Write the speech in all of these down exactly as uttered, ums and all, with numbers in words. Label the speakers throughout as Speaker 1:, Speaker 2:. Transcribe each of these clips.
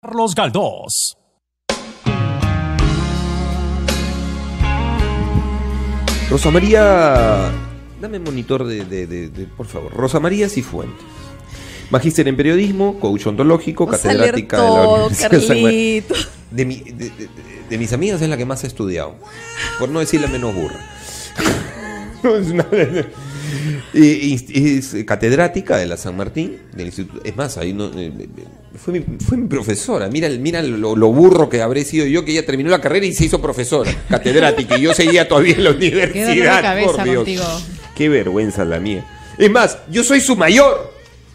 Speaker 1: Carlos Galdós.
Speaker 2: Rosa María, dame monitor de, de, de, de por favor. Rosa María Cifuentes, magíster en periodismo, coach ontológico,
Speaker 3: Vamos
Speaker 2: catedrática
Speaker 3: todo,
Speaker 2: de la Universidad de San Martín.
Speaker 3: Carlito.
Speaker 2: De, mi, de, de, de mis amigas es la que más he estudiado, por no decir la menos burra. No, es, una, es, es catedrática de la San Martín, del instituto. Es más, ahí no, fue, mi, fue mi profesora. Mira, mira lo, lo burro que habré sido yo, que ella terminó la carrera y se hizo profesora, catedrática, y yo seguía todavía en la universidad.
Speaker 4: Qué dolor de cabeza
Speaker 2: por Dios.
Speaker 4: contigo.
Speaker 2: Qué vergüenza la mía. Es más, yo soy su mayor.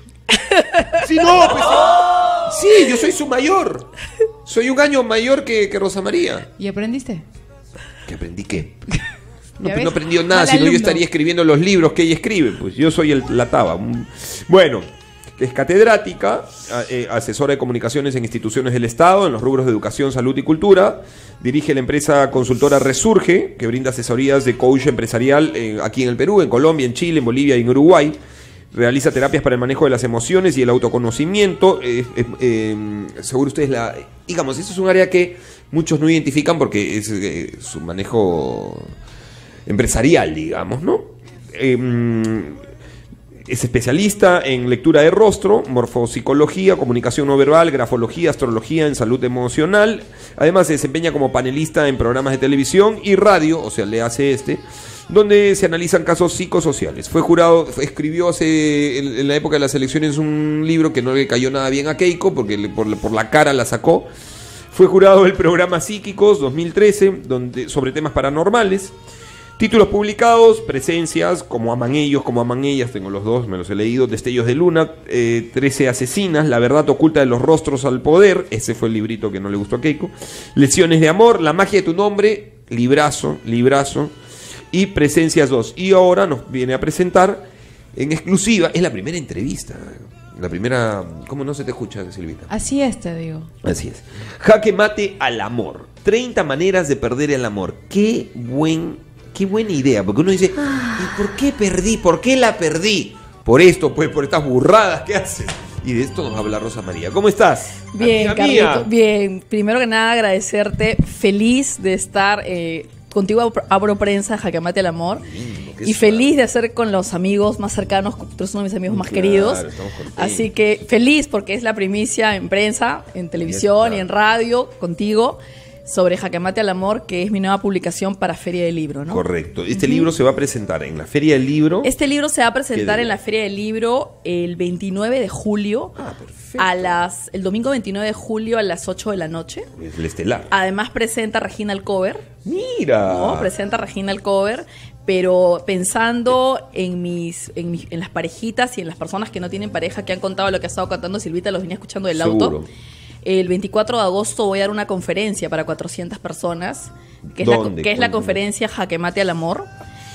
Speaker 2: Sí, no, pues sí. Sí, yo soy su mayor. Soy un año mayor que, que Rosa María.
Speaker 4: ¿Y aprendiste?
Speaker 2: ¿Qué aprendí qué? No,
Speaker 4: ¿Ya
Speaker 2: pues
Speaker 4: ves?
Speaker 2: no aprendió nada,
Speaker 4: Mal
Speaker 2: si no yo
Speaker 4: alumno.
Speaker 2: estaría escribiendo los libros que ella escribe. Pues yo soy el, la taba. Bueno, que es catedrática, eh, asesora de comunicaciones en instituciones del Estado, en los rubros de educación, salud y cultura. Dirige la empresa consultora Resurge, que brinda asesorías de coach empresarial eh, aquí en el Perú, en Colombia, en Chile, en Bolivia y en Uruguay. Realiza terapias para el manejo de las emociones y el autoconocimiento. Eh, eh, eh, seguro ustedes la... Digamos, eso es un área que muchos no identifican porque es eh, su manejo empresarial, digamos, ¿no? Eh, es especialista en lectura de rostro, morfopsicología, comunicación no verbal, grafología, astrología en salud emocional. Además se desempeña como panelista en programas de televisión y radio, o sea, le hace este... donde se analizan casos psicosociales. Fue jurado, escribió hace en, en la época de las elecciones un libro que no le cayó nada bien a Keiko, porque le, por, por la cara la sacó. Fue jurado del programa Psíquicos dos mil trece, donde, sobre temas paranormales. Títulos publicados, presencias, como aman ellos, como aman ellas, tengo los dos, me los he leído. Destellos de Luna, eh, trece asesinas, La verdad oculta de los rostros al poder, ese fue el librito que no le gustó a Keiko. Lecciones de amor, La magia de tu nombre, librazo, librazo. Y Presencias dos. Y ahora nos viene a presentar en exclusiva, es la primera entrevista, la primera... ¿Cómo no se te escucha, Silvita?
Speaker 4: Así es, te digo.
Speaker 2: Así es. Jaque mate al amor. treinta maneras de perder el amor. Qué buen, qué buena idea, porque uno dice, ¿y por qué perdí? ¿Por qué la perdí? Por esto, pues, por estas burradas que haces. Y de esto nos habla Rosa María. ¿Cómo estás?
Speaker 3: Bien,
Speaker 2: Amiga mía.
Speaker 3: Carlito, bien. Primero que nada, agradecerte. Feliz de estar... Eh, contigo abro, abro prensa, Jaque Mate al Amor.
Speaker 2: Lindo, qué
Speaker 3: y
Speaker 2: suave.
Speaker 3: feliz de hacer con los amigos más cercanos, tú eres uno de mis amigos más
Speaker 2: Claro,
Speaker 3: queridos.
Speaker 2: estamos contentos.
Speaker 3: Así que feliz porque es la primicia en prensa, en televisión
Speaker 2: está.
Speaker 3: y en radio contigo sobre Jaque Mate al Amor, que es mi nueva publicación para Feria del Libro, ¿no?
Speaker 2: Correcto. Este uh-huh. libro se va a presentar en la Feria del Libro.
Speaker 3: Este libro se va a presentar
Speaker 2: ¿Qué
Speaker 3: en la Feria del Libro el veintinueve de julio.
Speaker 2: Ah, perfecto.
Speaker 3: A las, el domingo veintinueve de julio a las ocho de la noche.
Speaker 2: Es el estelar.
Speaker 3: Además presenta Regina Alcover.
Speaker 2: Mira.
Speaker 3: No, presenta Regina Alcover, pero pensando en mis, en mis, en las parejitas y en las personas que no tienen pareja, que han contado lo que ha estado contando Silvita, los venía escuchando del
Speaker 2: Seguro.
Speaker 3: auto. El veinticuatro de agosto voy a dar una conferencia para cuatrocientas personas, que es la,
Speaker 2: ¿Dónde?
Speaker 3: que es la
Speaker 2: Cuéntame.
Speaker 3: conferencia Jaque Mate al Amor.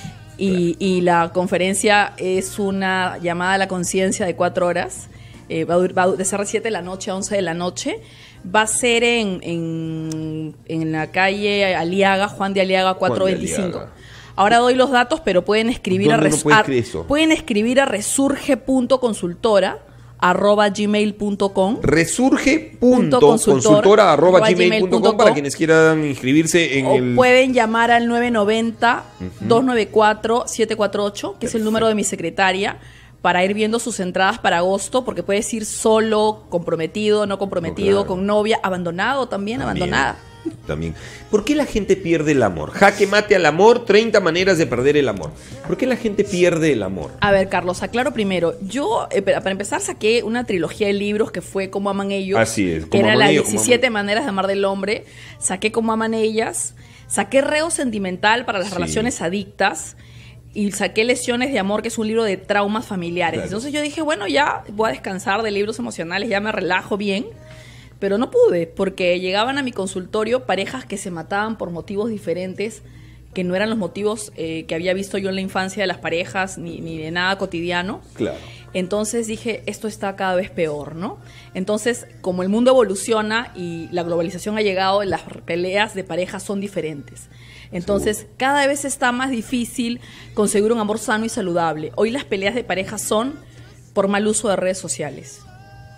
Speaker 3: Y, y la conferencia es una llamada a la conciencia de cuatro horas. Eh, va, a, dur- va a de ser de siete de la noche a once de la noche. Va a ser en, en, en la calle Aliaga, Juan de Aliaga cuatrocientos veinticinco.
Speaker 2: Aliaga.
Speaker 3: Ahora doy los datos, pero pueden escribir a,
Speaker 2: ¿Dónde uno
Speaker 3: res-
Speaker 2: puede
Speaker 3: a-
Speaker 2: escribir eso?
Speaker 3: pueden escribir a resurge.consultora arroba gmail punto com.
Speaker 2: Resurge
Speaker 3: Punto
Speaker 2: punto
Speaker 3: consultor,
Speaker 2: consultora arroba
Speaker 3: arroba
Speaker 2: gmail punto com
Speaker 3: gmail punto
Speaker 2: para
Speaker 3: com.
Speaker 2: quienes quieran inscribirse en
Speaker 3: O
Speaker 2: el...
Speaker 3: pueden llamar al nueve nueve cero, dos nueve cuatro, siete cuatro ocho, que es el número de mi secretaria, para ir viendo sus entradas para agosto, porque puedes ir solo, comprometido, no comprometido,
Speaker 2: Oh, claro.
Speaker 3: con novia, abandonado también,
Speaker 2: También,
Speaker 3: abandonada.
Speaker 2: También. ¿Por qué la gente pierde el amor? Jaque mate al amor, treinta maneras de perder el amor. ¿Por qué la gente pierde el amor?
Speaker 3: A ver, Carlos, aclaro primero. Yo, eh, para para empezar, saqué una trilogía de libros que fue Cómo aman ellos.
Speaker 2: Así es,
Speaker 3: que
Speaker 2: Cómo
Speaker 3: era
Speaker 2: aman
Speaker 3: las
Speaker 2: ellos, Cómo
Speaker 3: diecisiete
Speaker 2: aman-
Speaker 3: maneras de amar del hombre. Saqué Cómo aman ellas. Saqué Reo sentimental para las
Speaker 2: Sí.
Speaker 3: relaciones adictas. Y saqué Lesiones de amor, que es un libro de traumas familiares.
Speaker 2: Claro.
Speaker 3: Entonces yo dije, bueno, ya voy a descansar de libros emocionales, ya me relajo bien. Pero no pude, porque llegaban a mi consultorio parejas que se mataban por motivos diferentes, que no eran los motivos eh, que había visto yo en la infancia de las parejas, ni, ni de nada cotidiano.
Speaker 2: Claro.
Speaker 3: Entonces dije, esto está cada vez peor, ¿no? Entonces, como el mundo evoluciona y la globalización ha llegado, las peleas de parejas son diferentes. Entonces,
Speaker 2: Seguro.
Speaker 3: cada vez está más difícil conseguir un amor sano y saludable. Hoy las peleas de pareja son por mal uso de redes sociales.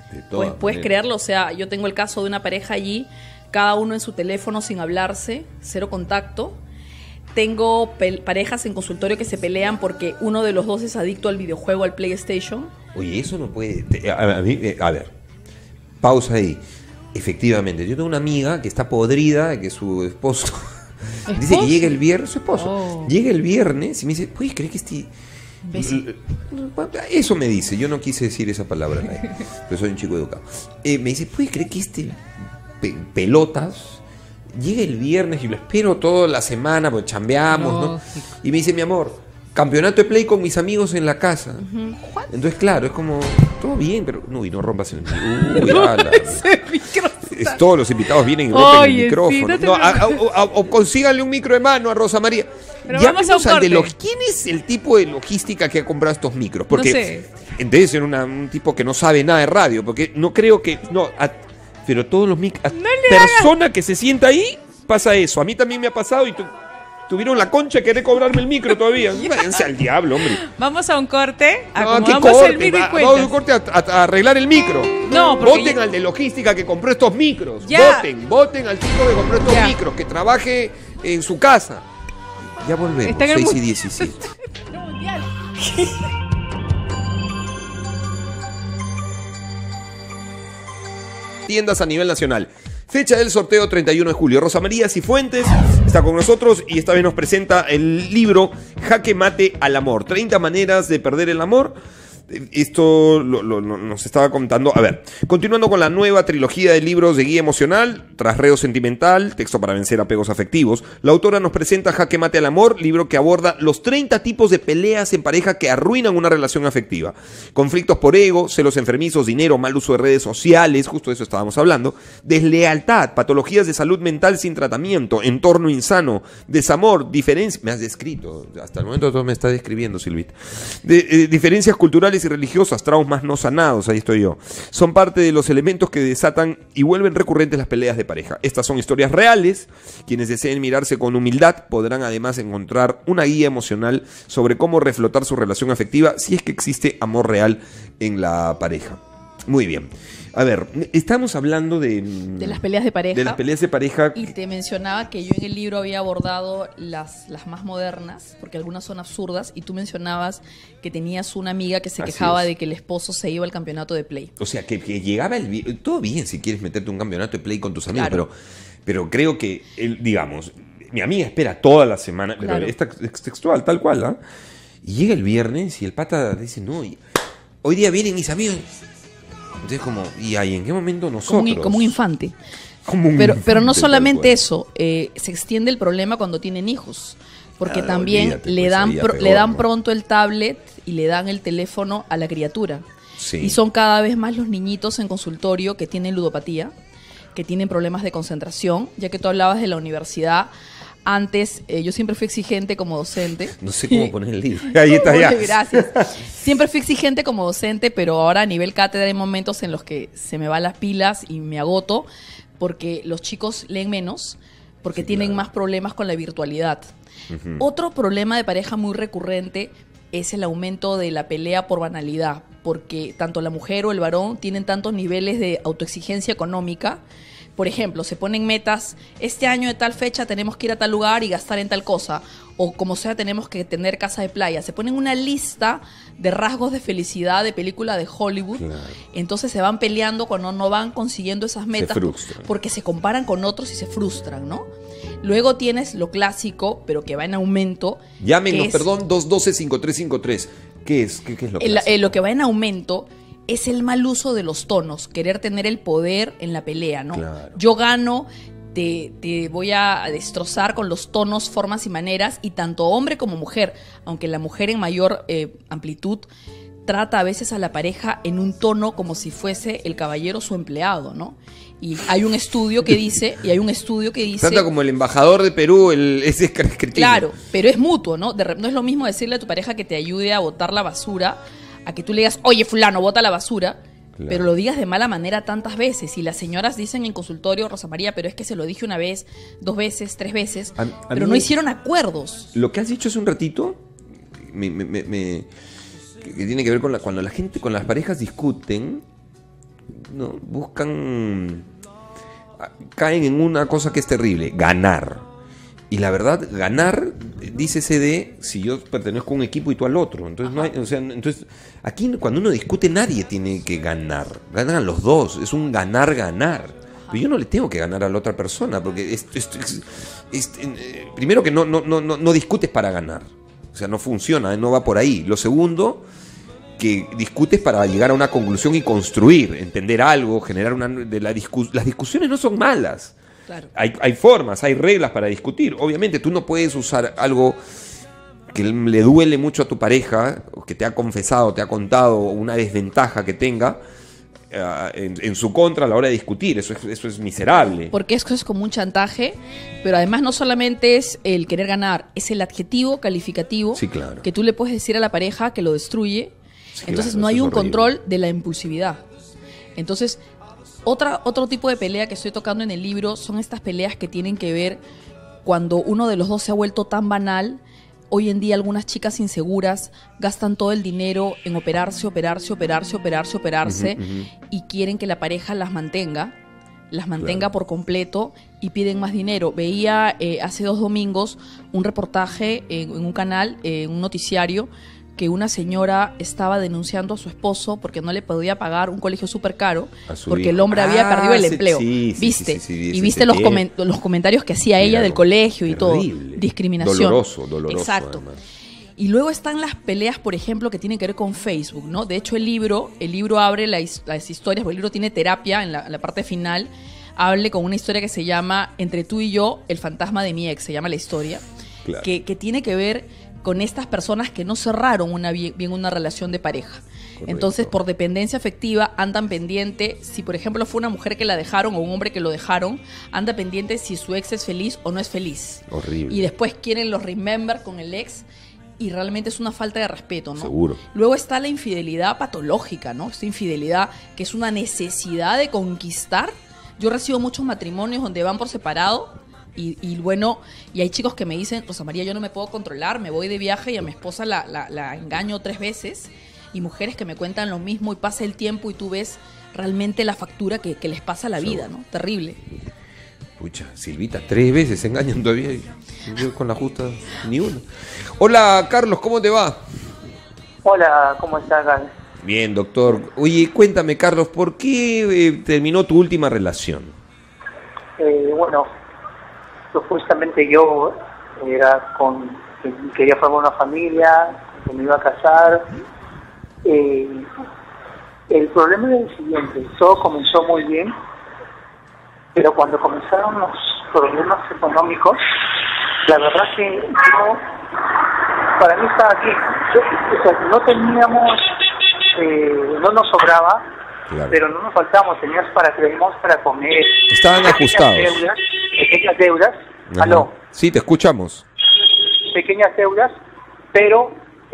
Speaker 2: De todas
Speaker 3: Pues puedes
Speaker 2: maneras.
Speaker 3: creerlo, o sea, yo tengo el caso de una pareja allí, cada uno en su teléfono sin hablarse, cero contacto. Tengo pel- parejas en consultorio que se pelean porque uno de los dos es adicto al videojuego, al PlayStation.
Speaker 2: Oye, eso no puede... te- a, a mí, eh, a ver, pausa ahí. Efectivamente, yo tengo una amiga que está podrida de que su esposo... dice que llega el viernes, su esposo,
Speaker 3: Oh.
Speaker 2: llega el viernes y me dice, ¿puedes creer que este...
Speaker 3: Imbécil.
Speaker 2: Eso me dice, yo no quise decir esa palabra, pero soy un chico educado. Eh, me dice, ¿puedes creer que este pe- pelotas llega el viernes y lo espero toda la semana porque chambeamos, ¿no?
Speaker 1: Lógico.
Speaker 2: Y me dice, mi amor, campeonato de play con mis amigos en la casa. Entonces, claro, es como, todo bien, pero... Uy, no rompas el... Uy, ala.
Speaker 1: Ese micro
Speaker 2: Es- todos los invitados vienen y rompen
Speaker 1: Oye,
Speaker 2: el micrófono.
Speaker 1: sí, no te
Speaker 2: No, a- a-
Speaker 1: preocupes.
Speaker 2: a- o consíganle un micro de mano a Rosa María.
Speaker 1: Pero
Speaker 2: Ya
Speaker 1: vamos a un
Speaker 2: al de
Speaker 1: corte.
Speaker 2: lo- ¿Quién es el tipo de logística que ha comprado estos micros? Porque
Speaker 1: No sé.
Speaker 2: debe ser una- un tipo que no sabe nada de radio. Porque no creo que. No, a- pero todos los micros. Persona que se sienta ahí, pasa eso. A mí también me ha pasado y tu- tuvieron la concha de querer cobrarme el micro todavía. Váyanse al diablo, hombre.
Speaker 1: Vamos a un corte,
Speaker 2: No, ¿qué
Speaker 1: acomodamos
Speaker 2: corte?
Speaker 1: el micro y
Speaker 2: Va- Vamos a un
Speaker 1: cuentas.
Speaker 2: corte a, a- a arreglar el micro.
Speaker 1: No, porque
Speaker 2: Voten
Speaker 1: ya-
Speaker 2: al de logística que compró estos micros.
Speaker 1: Ya.
Speaker 2: Voten, voten al tipo que compró estos
Speaker 1: Ya.
Speaker 2: micros, que trabaje en su casa. Ya volvemos,
Speaker 1: Está en el
Speaker 2: seis y
Speaker 1: mu-
Speaker 2: diecisiete. Tiendas a nivel nacional. Fecha del sorteo treinta y uno de julio. Rosa María Cifuentes está con nosotros y esta vez nos presenta el libro Jaque Mate al Amor. treinta maneras de perder el amor. Esto lo, lo- lo- nos estaba contando. A ver, continuando con la nueva trilogía de libros de guía emocional, Trasreo Sentimental, texto para vencer apegos afectivos, la autora nos presenta Jaque Mate al Amor, libro que aborda los treinta tipos de peleas en pareja que arruinan una relación afectiva. Conflictos por ego, celos enfermizos, dinero, mal uso de redes sociales, justo de eso estábamos hablando, deslealtad, patologías de salud mental sin tratamiento, entorno insano, desamor, diferencia... Me has descrito, hasta el momento todo me está describiendo, Silvita. De, eh, diferencias culturales y religiosas, traumas no sanados, ahí estoy yo. Son parte de los elementos que desatan y vuelven recurrentes las peleas de pareja. Estas son historias reales. Quienes deseen mirarse con humildad podrán además encontrar una guía emocional sobre cómo reflotar su relación afectiva si es que existe amor real en la pareja. Muy bien. A ver, estamos hablando de...
Speaker 3: De las peleas de pareja.
Speaker 2: De las peleas de pareja.
Speaker 3: Y te mencionaba que yo en el libro había abordado las, las más modernas, porque algunas son absurdas, y tú mencionabas que tenías una amiga que se
Speaker 2: Así
Speaker 3: quejaba
Speaker 2: es.
Speaker 3: de que el esposo se iba al campeonato de play.
Speaker 2: O sea, que, que llegaba el... vi- Todo bien si quieres meterte un campeonato de play con tus amigos,
Speaker 3: Claro.
Speaker 2: pero, pero creo que, el, digamos, mi amiga espera toda la semana, pero
Speaker 3: Claro.
Speaker 2: esta es textual, tal cual, ¿ah? Y llega el viernes y el pata dice, no, y- hoy día vienen mis amigos. Entonces como, ¿y ahí en qué momento nosotros?
Speaker 3: Como un, como un infante.
Speaker 2: Como un
Speaker 3: Pero, pero no
Speaker 2: infante,
Speaker 3: solamente
Speaker 2: tal cual.
Speaker 3: eso, eh, se extiende el problema cuando tienen hijos. Porque
Speaker 2: Ah,
Speaker 3: también
Speaker 2: olvídate,
Speaker 3: le
Speaker 2: pues,
Speaker 3: dan,
Speaker 2: ahí ya
Speaker 3: pro-
Speaker 2: peor,
Speaker 3: le dan
Speaker 2: ¿no?
Speaker 3: pronto el tablet y le dan el teléfono a la criatura.
Speaker 2: Sí.
Speaker 3: Y son cada vez más los niñitos en consultorio que tienen ludopatía, que tienen problemas de concentración, ya que tú hablabas de la universidad. Antes, eh, yo siempre fui exigente como docente.
Speaker 2: No sé cómo poner el libro. Ahí está ya.
Speaker 3: Uy, gracias. Siempre fui exigente como docente, pero ahora a nivel cátedra hay momentos en los que se me van las pilas y me agoto porque los chicos leen menos, porque
Speaker 2: Sí,
Speaker 3: tienen
Speaker 2: claro.
Speaker 3: más problemas con la virtualidad.
Speaker 2: Ujú.
Speaker 3: Otro problema de pareja muy recurrente es el aumento de la pelea por banalidad, porque tanto la mujer o el varón tienen tantos niveles de autoexigencia económica. Por ejemplo, se ponen metas, este año de tal fecha tenemos que ir a tal lugar y gastar en tal cosa, o como sea tenemos que tener casa de playa. Se ponen una lista de rasgos de felicidad de película de Hollywood,
Speaker 2: Claro.
Speaker 3: entonces se van peleando cuando no van consiguiendo esas metas
Speaker 2: frustran.
Speaker 3: porque se comparan con otros y se frustran, ¿no? Luego tienes lo clásico, pero que va en aumento.
Speaker 2: Llámenos,
Speaker 3: que es-
Speaker 2: perdón, dos uno dos, cinco tres cinco tres. ¿Qué es? ¿Qué, qué es lo que
Speaker 3: el-
Speaker 2: hace?
Speaker 3: eh, lo que va en aumento es el mal uso de los tonos, querer tener el poder en la pelea, ¿no?
Speaker 2: Claro.
Speaker 3: Yo gano, te, te voy a destrozar con los tonos, formas y maneras, y tanto hombre como mujer, aunque la mujer en mayor eh, amplitud trata a veces a la pareja en un tono como si fuese el caballero su empleado, ¿no? Y hay un estudio que dice, y hay un estudio que dice...
Speaker 2: Trata como el embajador de Perú, el, ese cretino.
Speaker 3: Claro, pero es mutuo, ¿no? De re- no es lo mismo decirle a tu pareja que te ayude a botar la basura, a que tú le digas, oye, fulano, bota la basura,
Speaker 2: Claro.
Speaker 3: pero lo digas de mala manera tantas veces. Y las señoras dicen en consultorio, Rosa María, pero es que se lo dije una vez, dos veces, tres veces,
Speaker 2: A- a
Speaker 3: pero
Speaker 2: mí-
Speaker 3: no hicieron acuerdos.
Speaker 2: Lo que has dicho hace un ratito, me, me- me- me- que que tiene que ver con la, cuando la gente, con las parejas discuten, ¿no? Buscan, caen en una cosa que es terrible, ganar. Y la verdad, ganar, dícese de si yo pertenezco a un equipo y tú al otro. Entonces, no hay, o sea, entonces aquí cuando uno discute nadie tiene que ganar. Ganan los dos, es un ganar-ganar. Pero yo no le tengo que ganar a la otra persona, porque es, es, es, es, eh, primero que no, no, no, no discutes para ganar. O sea, no funciona, no va por ahí. Lo segundo, que discutes para llegar a una conclusión y construir, entender algo, generar una... De la discus, las discusiones no son malas. Claro. Hay, hay formas, hay reglas para discutir. Obviamente tú no puedes usar algo que le duele mucho a tu pareja, o que te ha confesado, te ha contado una desventaja que tenga uh, en, en su contra a la hora de discutir. Eso es, eso es miserable.
Speaker 3: Porque eso es como un chantaje, pero además no solamente es el querer ganar, es el adjetivo calificativo,
Speaker 2: sí, claro,
Speaker 3: que tú le puedes decir a la pareja que lo destruye. Sí, entonces claro, no hay un horrible control de la impulsividad. Entonces... Otra, otro tipo de pelea que estoy tocando en el libro son estas peleas que tienen que ver cuando uno de los dos se ha vuelto tan banal. Hoy en día algunas chicas inseguras gastan todo el dinero en operarse, operarse, operarse, operarse, operarse uh-huh, uh-huh. y quieren que la pareja las mantenga, las mantenga claro. por completo y piden más dinero. Veía eh, hace dos domingos un reportaje en, en un canal, eh, en un noticiario, que una señora estaba denunciando a su esposo porque no le podía pagar un colegio súper caro porque hijo. el hombre ah, había perdido el empleo. Sí, sí, ¿viste? Sí, sí, sí, y viste los, coment- los comentarios que hacía ella claro, del colegio y terrible. todo. Discriminación.
Speaker 2: Doloroso, doloroso.
Speaker 3: Exacto.
Speaker 2: Además.
Speaker 3: Y luego están las peleas, por ejemplo, que tienen que ver con Facebook, ¿no? De hecho, el libro, el libro abre la, las historias, porque el libro tiene terapia en la, en la parte final. Hable con una historia que se llama Entre tú y yo, el fantasma de mi ex, se llama la historia. Claro. Que, que tiene que ver con estas personas que no cerraron una bien, bien una relación de pareja. Correcto. Entonces, por dependencia afectiva, andan pendiente, si por ejemplo fue una mujer que la dejaron o un hombre que lo dejaron, anda pendiente si su ex es feliz o no es feliz.
Speaker 2: Horrible.
Speaker 3: Y después quieren los remember con el ex y realmente es una falta de respeto, ¿no?
Speaker 2: Seguro.
Speaker 3: Luego está la infidelidad patológica, ¿no? Esta infidelidad que es una necesidad de conquistar. Yo recibo muchos matrimonios donde van por separado. Y, y bueno, y hay chicos que me dicen, Rosa María, yo no me puedo controlar, me voy de viaje y a mi esposa la, la, la engaño tres veces. Y mujeres que me cuentan lo mismo y pasa el tiempo y tú ves realmente la factura que, que les pasa a la vida, ¿no? Terrible.
Speaker 2: Pucha, Silvita, tres veces se engañan todavía. Yo con la justa, ni una. Hola, Carlos, ¿cómo te va?
Speaker 4: Hola, ¿cómo estás, Gal?
Speaker 2: Bien, doctor. Oye, cuéntame, Carlos, ¿por qué eh, terminó tu última relación?
Speaker 4: Eh, bueno... Supuestamente yo era con quería formar una familia, que me iba a casar. Eh, el problema es el siguiente: todo comenzó muy bien, pero cuando comenzaron los problemas económicos, la verdad que yo, para mí estaba bien. Yo, o sea, no teníamos, eh, no nos sobraba, claro, pero no nos faltábamos, teníamos para teníamos para comer.
Speaker 2: Estaban ajustados.
Speaker 4: Deudas, pequeñas deudas.
Speaker 2: Ajá. ¿Aló? Sí, te escuchamos.
Speaker 4: Pequeñas deudas, pero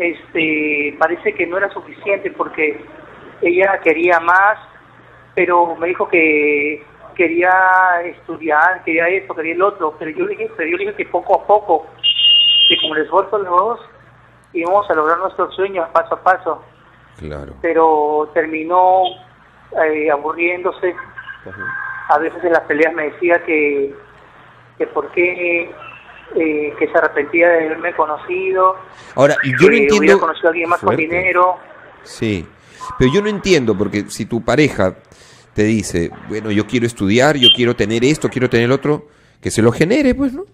Speaker 4: este parece que no era suficiente porque ella quería más, pero me dijo que quería estudiar, quería esto, quería el otro, pero yo dije, pero yo dije que poco a poco, que con el esfuerzo de los dos íbamos a lograr nuestros sueños paso a paso.
Speaker 2: Claro.
Speaker 4: Pero terminó eh, aburriéndose. Ajá. A veces en las peleas me decía que que por qué, eh, que se arrepentía de haberme conocido.
Speaker 2: Ahora, yo no entiendo...
Speaker 4: hubiera conocido a alguien más fuerte, con dinero.
Speaker 2: Sí, pero yo no entiendo, porque si tu pareja te dice, bueno, yo quiero estudiar, yo quiero tener esto, quiero tener el otro, que se lo genere, pues, ¿no?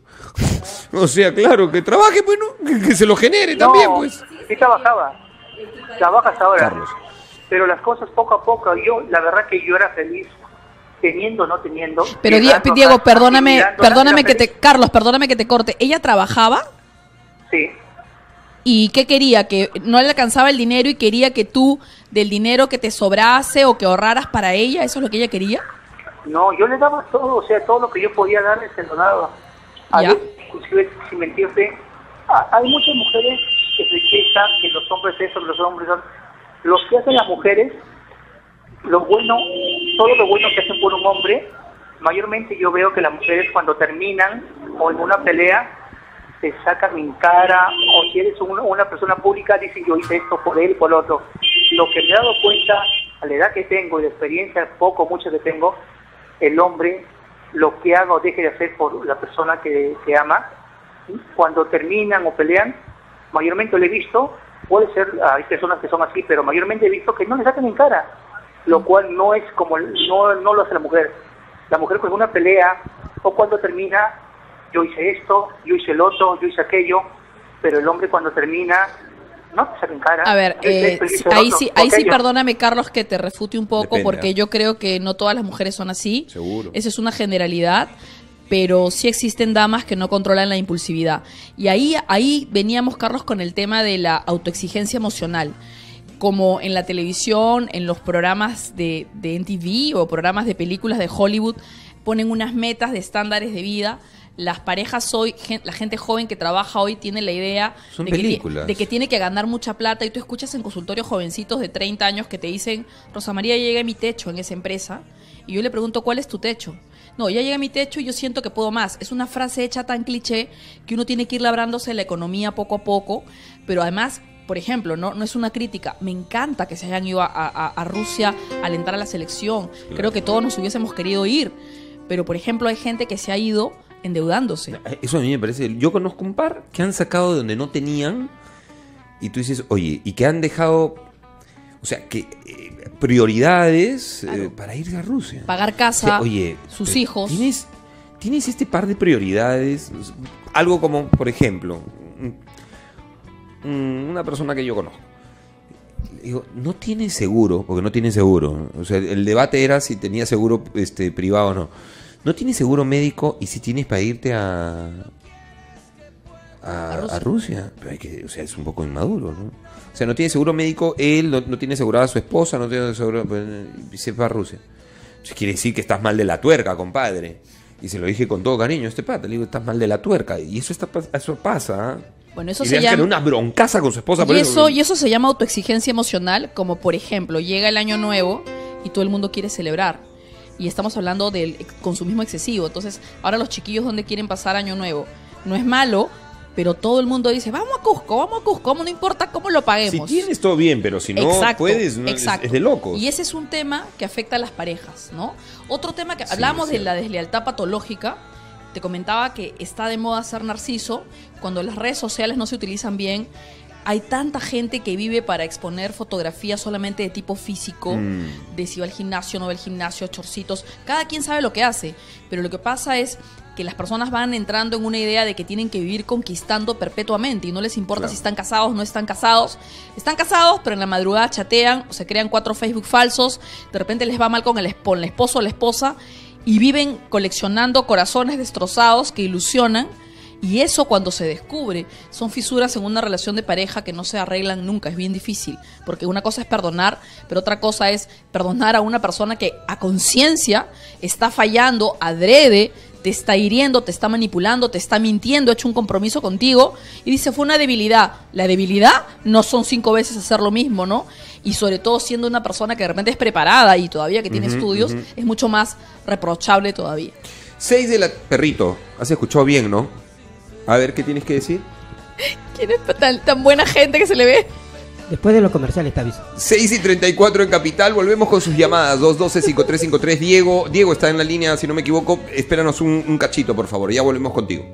Speaker 2: O sea, claro, que trabaje, pues, ¿no? Que, que se lo genere
Speaker 4: no,
Speaker 2: también, pues.
Speaker 4: Sí trabajaba, trabaja hasta ahora.
Speaker 2: Carlos.
Speaker 4: Pero las cosas poco a poco, yo, la verdad que yo era feliz. Teniendo o no teniendo.
Speaker 3: Pero Diego, Diego perdóname, perdóname que te, Carlos, perdóname que te corte. ¿Ella trabajaba?
Speaker 4: Sí.
Speaker 3: ¿Y qué quería? ¿Que no le alcanzaba el dinero y quería que tú, del dinero que te sobrase o que ahorraras para ella, eso es lo que ella quería?
Speaker 4: No, yo le daba todo, o sea, todo lo que yo podía darle se lo daba. A ¿ya? Veces, inclusive, sin mentirte, hay muchas mujeres que se quejan que los hombres eso, los hombres son. Los que hacen las mujeres, lo bueno, todo lo bueno que hacen por un hombre, mayormente yo veo que las mujeres cuando terminan o en una pelea te sacan en cara, o si eres una, una persona pública dicen yo hice esto por él, por el otro. Lo que me he dado cuenta a la edad que tengo y de experiencia, poco mucho que tengo, el hombre lo que haga o deje de hacer por la persona que, que ama, ¿sí? Cuando terminan o pelean, mayormente lo he visto, puede ser, hay personas que son así, pero mayormente he visto que no le sacan en cara, lo cual no es como, no, no lo hace la mujer. La mujer con una pelea, o cuando termina, yo hice esto, yo hice el otro, yo hice aquello, pero el hombre cuando termina, no te saca en cara.
Speaker 3: A ver,
Speaker 4: Yo hice
Speaker 3: eh,
Speaker 4: esto, yo hice el
Speaker 3: ahí
Speaker 4: otro,
Speaker 3: sí, ahí sí,
Speaker 4: aquello.
Speaker 3: perdóname, Carlos, que te refute un poco,
Speaker 2: Depende,
Speaker 3: porque
Speaker 2: ¿eh?
Speaker 3: yo creo que no todas las mujeres son así.
Speaker 2: Seguro.
Speaker 3: Esa es una generalidad, pero sí existen damas que no controlan la impulsividad. Y ahí, ahí veníamos, Carlos, con el tema de la autoexigencia emocional. Como en la televisión, en los programas de, de M T V o programas de películas de Hollywood, ponen unas metas de estándares de vida. Las parejas hoy, gen- la gente joven que trabaja hoy tiene la idea
Speaker 2: Son
Speaker 3: de que, ti-
Speaker 2: películas.
Speaker 3: de que tiene que ganar mucha plata, y tú escuchas en consultorios jovencitos de treinta años que te dicen, Rosa María, ya llegué a mi techo en esa empresa, y yo le pregunto, ¿cuál es tu techo? No, ya llegué a mi techo y yo siento que puedo más. Es una frase hecha tan cliché que uno tiene que ir labrándose la economía poco a poco, pero además, por ejemplo, no, no es una crítica, me encanta que se hayan ido a, a- a Rusia a alentar a la selección, creo que todos nos hubiésemos querido ir, pero por ejemplo hay gente que se ha ido endeudándose.
Speaker 2: Eso a mí me parece. Yo conozco un par que han sacado de donde no tenían, y tú dices, oye, y que han dejado, o sea, que eh, prioridades eh,
Speaker 3: Claro.
Speaker 2: para irse a Rusia.
Speaker 3: Pagar
Speaker 2: O
Speaker 3: casa,
Speaker 2: sea, oye,
Speaker 3: sus
Speaker 2: pero
Speaker 3: hijos.
Speaker 2: ¿Tienes, tienes este par de prioridades. Algo como, por ejemplo, mm, mm, una persona que yo conozco. Digo, no tiene seguro, porque no tiene seguro. O sea, el debate era si tenía seguro este, privado o no. No tiene seguro médico, y si tienes para irte a a,
Speaker 3: A Rusia.
Speaker 2: a Rusia. Pero hay que, o sea, es un poco inmaduro, ¿no? O sea, no tiene seguro médico, él no, no tiene asegurada a su esposa, no tiene seguro, pues, y se va a Rusia. Eso quiere decir que estás mal de la tuerca, compadre. Y se lo dije con todo cariño a este pata, le digo, estás mal de la tuerca. Y eso está eso pasa, ¿eh?
Speaker 3: Bueno, eso
Speaker 2: y
Speaker 3: se
Speaker 2: le dan
Speaker 3: llama...
Speaker 2: una broncaza con su esposa por
Speaker 3: Y eso, y eso se llama autoexigencia emocional, como por ejemplo, llega el año nuevo y todo el mundo quiere celebrar. Y estamos hablando del consumismo excesivo. Entonces, ahora los chiquillos, ¿dónde quieren pasar año nuevo? No es malo, pero todo el mundo dice, vamos a Cusco, vamos a Cusco, no importa cómo lo
Speaker 2: Si
Speaker 3: paguemos.
Speaker 2: tienes todo bien, pero si no
Speaker 3: Exacto,
Speaker 2: puedes, no, es,
Speaker 3: exacto.
Speaker 2: es de locos.
Speaker 3: Y ese es un tema que afecta a las parejas, ¿no? Otro tema que
Speaker 2: Sí,
Speaker 3: hablamos
Speaker 2: sí.
Speaker 3: de la deslealtad patológica. Te comentaba que está de moda ser narciso cuando las redes sociales no se utilizan bien. Hay tanta gente que vive para exponer fotografías solamente de tipo físico,
Speaker 2: Mm.
Speaker 3: de si va al gimnasio, no va al gimnasio, chorcitos. Cada quien sabe lo que hace, pero lo que pasa es que las personas van entrando en una idea de que tienen que vivir conquistando perpetuamente y no les importa
Speaker 2: Claro.
Speaker 3: si están casados o no están casados. Están casados, pero en la madrugada chatean o se crean cuatro Facebook falsos, de repente les va mal con el, con el esposo o la esposa y viven coleccionando corazones destrozados que ilusionan. Y eso, cuando se descubre, son fisuras en una relación de pareja que no se arreglan nunca. Es bien difícil, porque una cosa es perdonar, pero otra cosa es perdonar a una persona que a conciencia está fallando, adrede, te está hiriendo, te está manipulando, te está mintiendo, ha hecho un compromiso contigo y dice, fue una debilidad. La debilidad no son cinco veces hacer lo mismo, ¿no? Y sobre todo siendo una persona que de repente es preparada y todavía que tiene
Speaker 2: Ujú,
Speaker 3: estudios,
Speaker 2: ujú.
Speaker 3: es mucho más reprochable todavía.
Speaker 2: Seis de la... Perrito, has escuchado bien, ¿no? A ver, ¿qué tienes que decir?
Speaker 3: ¿Quién es tan, tan buena gente que se le ve?
Speaker 5: Después de los comerciales te aviso.
Speaker 2: seis y treinta y cuatro en Capital, volvemos con sus llamadas. dos uno dos, cinco tres cinco tres. Diego, Diego está en la línea, si no me equivoco. Espéranos un, un cachito, por favor. Ya volvemos contigo.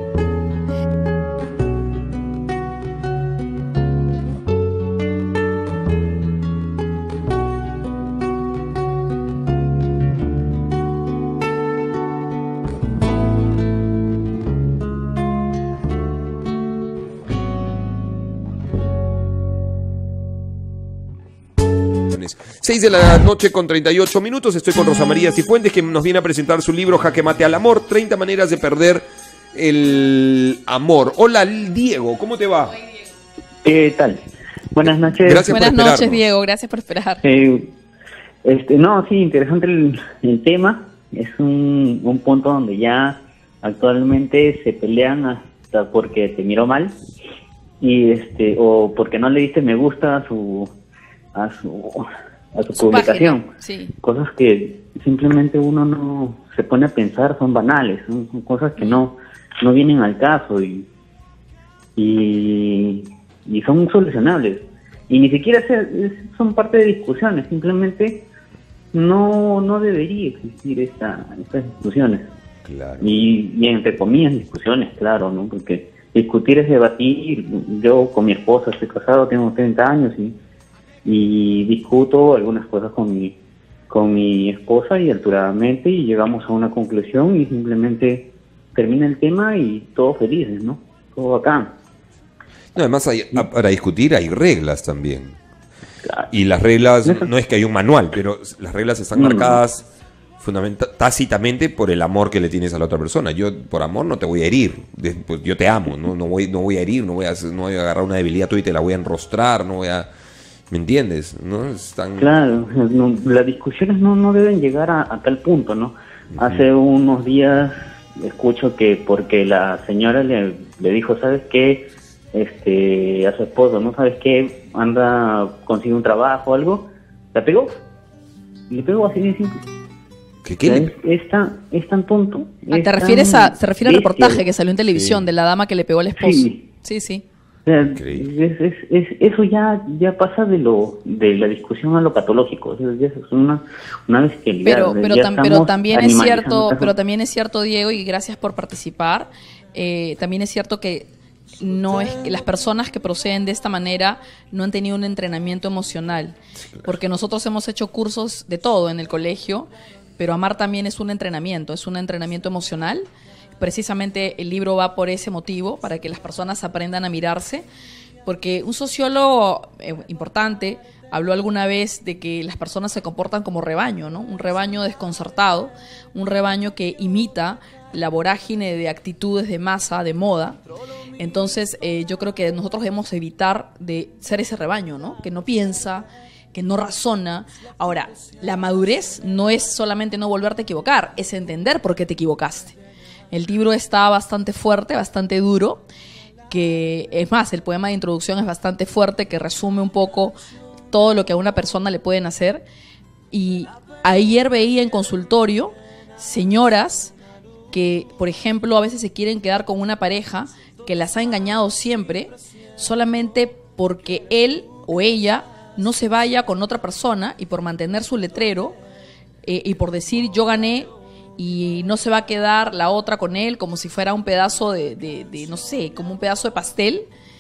Speaker 2: seis de la noche con treinta y ocho minutos. Estoy con Rosa María Cifuentes, que nos viene a presentar su libro Jaque Mate al Amor, treinta maneras de perder el amor. Hola, Diego, ¿cómo te va?
Speaker 6: ¿Qué tal? Buenas noches.
Speaker 2: Gracias por
Speaker 3: Buenas noches,
Speaker 2: esperarnos.
Speaker 3: Diego. Gracias por esperar.
Speaker 6: Eh, este, no, sí, interesante el, el tema. Es un, un punto donde ya actualmente se pelean hasta porque te miró mal y este o porque no le diste me gusta a su a su a su,
Speaker 3: Su
Speaker 6: publicación.
Speaker 3: página, sí.
Speaker 6: Cosas que simplemente uno no se pone a pensar, son banales, son, son cosas que no no vienen al caso y y, y son solucionables. y ni siquiera se- son parte de discusiones, simplemente no no debería existir esta, estas discusiones.
Speaker 2: Claro.
Speaker 6: Y, y entre comillas discusiones, claro, ¿no? Porque discutir es debatir. Yo con mi esposa estoy casado, tengo treinta años y, y discuto algunas cosas con mi con mi esposa y alturadamente y llegamos a una conclusión y simplemente termina el tema y todos felices, ¿no? Todo acá.
Speaker 2: No, además, hay- a- para discutir hay reglas también.
Speaker 6: Claro.
Speaker 2: Y las reglas,
Speaker 6: Eso-
Speaker 2: no es que hay un manual, pero las reglas están
Speaker 6: No, no.
Speaker 2: marcadas fundamenta- tácitamente por el amor que le tienes a la otra persona. Yo por amor no te voy a herir, de- pues, yo te amo, no, no voy, no voy a herir, no voy a, hacer- no voy a agarrar una debilidad tuya y te la voy a enrostrar, no voy a, ¿me entiendes? ¿No? Están,
Speaker 6: Claro, no, las discusiones no, no deben llegar a, a tal punto, ¿no? Hace unos días escucho que porque la señora le, le dijo, ¿sabes qué? Este, a su esposo, ¿no? ¿Sabes qué? Anda, consigue un trabajo o algo, la pegó. Le pegó así de simple.
Speaker 2: ¿Qué, qué
Speaker 6: O sea,
Speaker 2: le-
Speaker 6: es, es tan, es tan tonto.
Speaker 3: Ah,
Speaker 6: es
Speaker 3: ¿Te
Speaker 6: tan
Speaker 3: refieres a, se refiere al
Speaker 6: bestia.
Speaker 3: reportaje que salió en televisión
Speaker 2: Sí.
Speaker 3: de la dama que le pegó al esposo?
Speaker 6: Sí.
Speaker 3: Sí, sí.
Speaker 6: O sea,
Speaker 2: Increíble.
Speaker 6: es, es, es- eso ya ya pasa de lo de la discusión a lo patológico. O sea, ya es una, una bestialidad.
Speaker 3: Pero, pero,
Speaker 6: Ya
Speaker 3: tam- pero
Speaker 6: estamos
Speaker 3: también es
Speaker 6: animalizando
Speaker 3: cierto,
Speaker 6: estas
Speaker 3: pero también es cierto, Diego, y gracias por participar. eh, también es cierto que no es que las personas que proceden de esta manera no han tenido un entrenamiento emocional, porque nosotros hemos hecho cursos de todo en el colegio, pero amar también es un entrenamiento, es un entrenamiento emocional. Precisamente el libro va por ese motivo, para que las personas aprendan a mirarse, porque un sociólogo eh, importante habló alguna vez de que las personas se comportan como rebaño, ¿no? Un rebaño desconcertado, un rebaño que imita la vorágine de actitudes de masa, de moda. Entonces, eh, yo creo que nosotros debemos evitar de ser ese rebaño, ¿no? Que no piensa, que no razona. Ahora, la madurez no es solamente no volverte a equivocar, es entender por qué te equivocaste. El libro está bastante fuerte, bastante duro, que es más, el poema de introducción es bastante fuerte, que resume un poco todo lo que a una persona le pueden hacer. Y ayer veía en consultorio señoras que, por ejemplo, a veces se quieren quedar con una pareja que las ha engañado siempre, solamente porque él o ella no se vaya con otra persona y por mantener su letrero eh, y por decir yo gané y no se va a quedar la otra con él como si fuera un pedazo de, de, de, no sé, como un pedazo de pastel.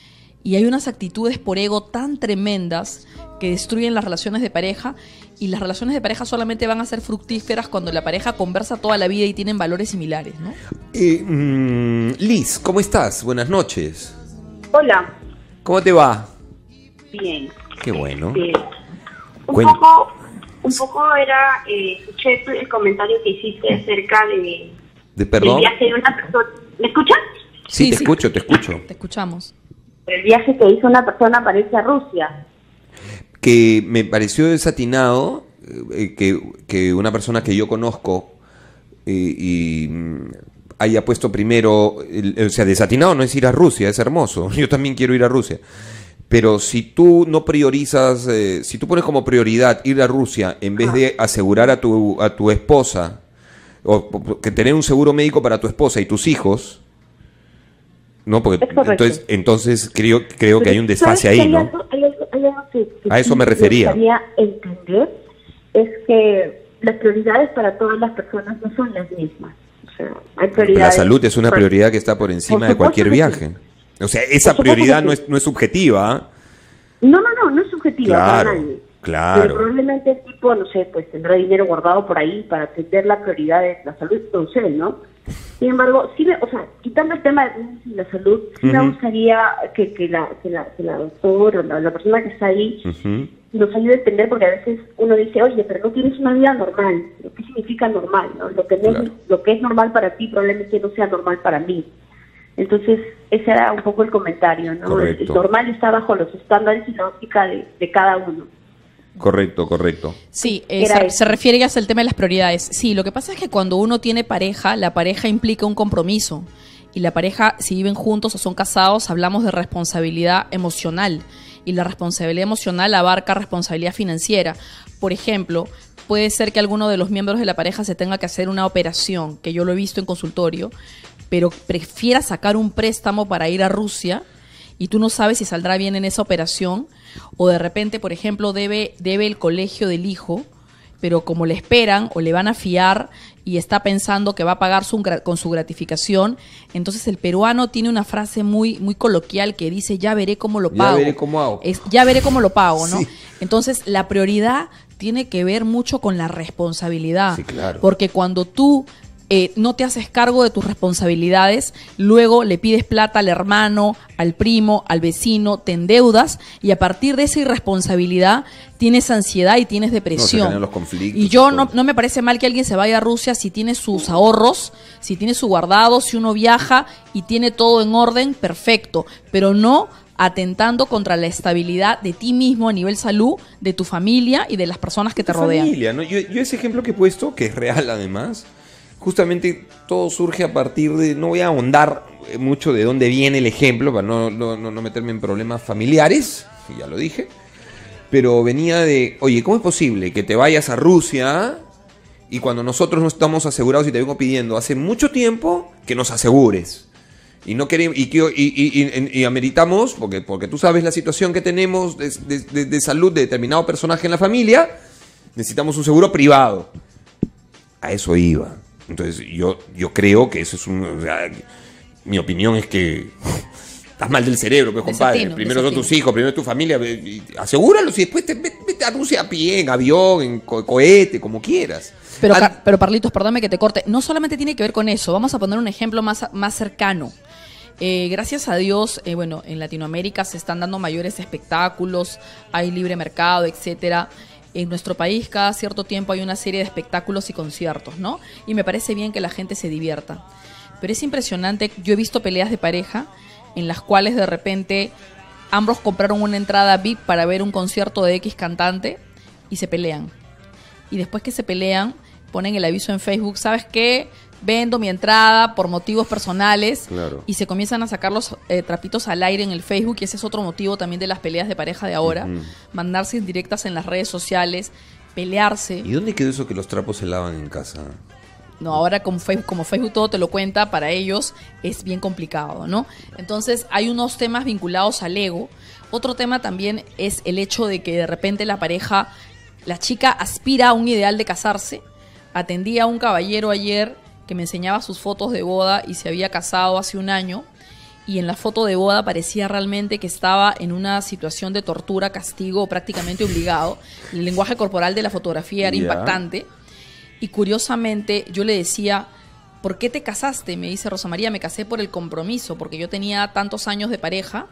Speaker 3: Y hay unas actitudes por ego tan tremendas que destruyen las relaciones de pareja, y las relaciones de pareja solamente van a ser fructíferas cuando la pareja conversa toda la vida y tienen valores similares, ¿no?
Speaker 2: Eh, mm, Liz, ¿cómo estás? Buenas noches.
Speaker 7: Hola,
Speaker 2: ¿Cómo te va?
Speaker 7: bien.
Speaker 2: Qué bueno.
Speaker 7: Bien. Un
Speaker 2: Cuen-
Speaker 7: poco, un poco era, eh, escuché tu- el comentario que hiciste acerca de,
Speaker 2: ¿De
Speaker 7: del
Speaker 2: perdón?
Speaker 7: viaje de una persona. ¿Me escuchas?
Speaker 2: Sí,
Speaker 3: Sí,
Speaker 2: te
Speaker 3: sí.
Speaker 2: escucho, te escucho.
Speaker 3: Te escuchamos.
Speaker 7: El viaje que hizo una persona para irse a Rusia.
Speaker 2: Que me pareció desatinado eh, que, que una persona que yo conozco eh, y mm, haya puesto primero, el- o sea, desatinado no es ir a Rusia, es hermoso, yo también quiero ir a Rusia, pero si tú no priorizas, eh, si tú pones como prioridad ir a Rusia en vez de asegurar a tu, a tu esposa, o o que tener un seguro médico para tu esposa y tus hijos, no, porque
Speaker 7: Es correcto.
Speaker 2: entonces, entonces creo, creo que hay un
Speaker 7: ¿Sabes
Speaker 2: desfase
Speaker 7: que
Speaker 2: ahí,
Speaker 7: hay
Speaker 2: ¿no?
Speaker 7: algo- hay algo- hay algo que- que
Speaker 2: A eso
Speaker 7: sí
Speaker 2: me refería.
Speaker 7: gustaría entender, es que las prioridades para todas las personas no son las mismas. O sea, hay
Speaker 2: La
Speaker 7: prioridades.
Speaker 2: salud es una
Speaker 7: para-
Speaker 2: prioridad que está por encima
Speaker 7: Por
Speaker 2: de cualquier
Speaker 7: supuesto que
Speaker 2: viaje. O sea, esa
Speaker 7: Por supuesto
Speaker 2: prioridad
Speaker 7: que
Speaker 2: no
Speaker 7: sí.
Speaker 2: es, no es subjetiva. ¿ah?
Speaker 7: No, no, no, no es subjetiva
Speaker 2: Claro,
Speaker 7: para nadie.
Speaker 2: claro.
Speaker 7: Pero probablemente el tipo, no sé, pues tendrá dinero guardado por ahí para atender la prioridad de la salud, no sé, ¿no? Sin embargo, sí me, o sea, quitando el tema de la salud, sí me
Speaker 2: Ujú.
Speaker 7: gustaría que, que, la, que, la, que la doctora o la, la persona que está ahí
Speaker 2: Ujú.
Speaker 7: nos ayude a entender, porque a veces uno dice, oye, pero no tienes una vida normal. ¿Qué significa normal? ¿No? Lo, que no es-
Speaker 2: Claro.
Speaker 7: lo que es normal para ti probablemente no sea normal para mí. Entonces, ese era un poco el comentario, ¿no? El,
Speaker 2: Correcto.
Speaker 7: el normal está bajo los estándares y la óptica de, de cada uno.
Speaker 2: Correcto, correcto.
Speaker 3: Sí, eh,
Speaker 7: Era
Speaker 3: se,
Speaker 7: eso.
Speaker 3: se refiere ya al tema de las prioridades. Sí, lo que pasa es que cuando uno tiene pareja, la pareja implica un compromiso. Y la pareja, si viven juntos o son casados, hablamos de responsabilidad emocional. Y la responsabilidad emocional abarca responsabilidad financiera. Por ejemplo, puede ser que alguno de los miembros de la pareja se tenga que hacer una operación, que yo lo he visto en consultorio, pero prefiera sacar un préstamo para ir a Rusia y tú no sabes si saldrá bien en esa operación, o de repente, por ejemplo, debe, debe el colegio del hijo, pero como le esperan o le van a fiar y está pensando que va a pagar su, con su gratificación, entonces el peruano tiene una frase muy, muy coloquial que dice, ya veré cómo lo pago.
Speaker 2: Ya veré cómo hago.
Speaker 3: Es, ya veré cómo lo pago, ¿no?
Speaker 2: Sí.
Speaker 3: Entonces, la prioridad tiene que ver mucho con la responsabilidad.
Speaker 2: Sí, claro.
Speaker 3: Porque cuando tú eh, no te haces cargo de tus responsabilidades, luego le pides plata al hermano, al primo, al vecino, te endeudas y a partir de esa irresponsabilidad tienes ansiedad y tienes
Speaker 2: No, se
Speaker 3: depresión.
Speaker 2: generan los conflictos
Speaker 3: Y
Speaker 2: y
Speaker 3: yo
Speaker 2: todo.
Speaker 3: no, no me parece mal que alguien se vaya a Rusia si tiene sus ahorros, si tiene su guardado, si uno viaja y tiene todo en orden, perfecto, pero no atentando contra la estabilidad de ti mismo a nivel salud, de tu familia y de las personas que te
Speaker 2: Tu
Speaker 3: rodean.
Speaker 2: familia, ¿no? Yo, yo ese ejemplo que he puesto, que es real además, justamente todo surge a partir de, no voy a ahondar mucho de dónde viene el ejemplo, para no, no, no, no meterme en problemas familiares, ya lo dije, pero venía de, oye, ¿cómo es posible que te vayas a Rusia y cuando nosotros no estamos asegurados y te vengo pidiendo hace mucho tiempo que nos asegures? Y no queremos y, que- y, y, y, y ameritamos, porque, porque tú sabes la situación que tenemos de, de, de- de salud de determinado personaje en la familia, necesitamos un seguro privado. A eso iba. Entonces yo, yo creo que eso es un... o sea, mi opinión es que estás mal del cerebro, pues, compadre.
Speaker 3: Desatino,
Speaker 2: Primero son
Speaker 3: desatino.
Speaker 2: tus hijos, primero es tu familia. ve- y asegúralos y después te, vete, vete a Rusia a pie, en avión, en co- cohete, como quieras.
Speaker 3: Pero,
Speaker 2: Ah,
Speaker 3: Car- pero Carlitos, perdóname que te corte, no solamente tiene que ver con eso, vamos a poner un ejemplo más, más cercano. Eh, gracias a Dios, eh, bueno, en Latinoamérica se están dando mayores espectáculos, hay libre mercado, etcétera. En nuestro país cada cierto tiempo hay una serie de espectáculos y conciertos, ¿no? Y me parece bien que la gente se divierta. Pero es impresionante, yo he visto peleas de pareja en las cuales de repente ambos compraron una entrada V I P para ver un concierto de X cantante y se pelean. Y después que se pelean, ponen el aviso en Facebook, ¿sabes qué? Vendo mi entrada por motivos personales.
Speaker 2: Claro.
Speaker 3: Y se comienzan a sacar los eh, trapitos al aire en el Facebook, y ese es otro motivo también de las peleas de pareja de ahora.
Speaker 2: Ujú.
Speaker 3: Mandarse indirectas en las redes sociales, pelearse.
Speaker 2: ¿Y dónde quedó eso que los trapos se lavan en casa?
Speaker 3: No, ahora como Facebook, como Facebook todo te lo cuenta, para ellos es bien complicado, ¿no? Entonces hay unos temas vinculados al ego. Otro tema también es el hecho de que de repente la pareja, la chica aspira a un ideal de casarse. Atendí a un caballero ayer que me enseñaba sus fotos de boda y se había casado hace un año. Y en la foto de boda parecía realmente que estaba en una situación de tortura, castigo, prácticamente obligado. El lenguaje corporal de la fotografía era
Speaker 2: Ya.
Speaker 3: impactante. Y curiosamente yo le decía, ¿por qué te casaste? Me dice Rosa María, me casé por el compromiso, porque yo tenía tantos años de pareja.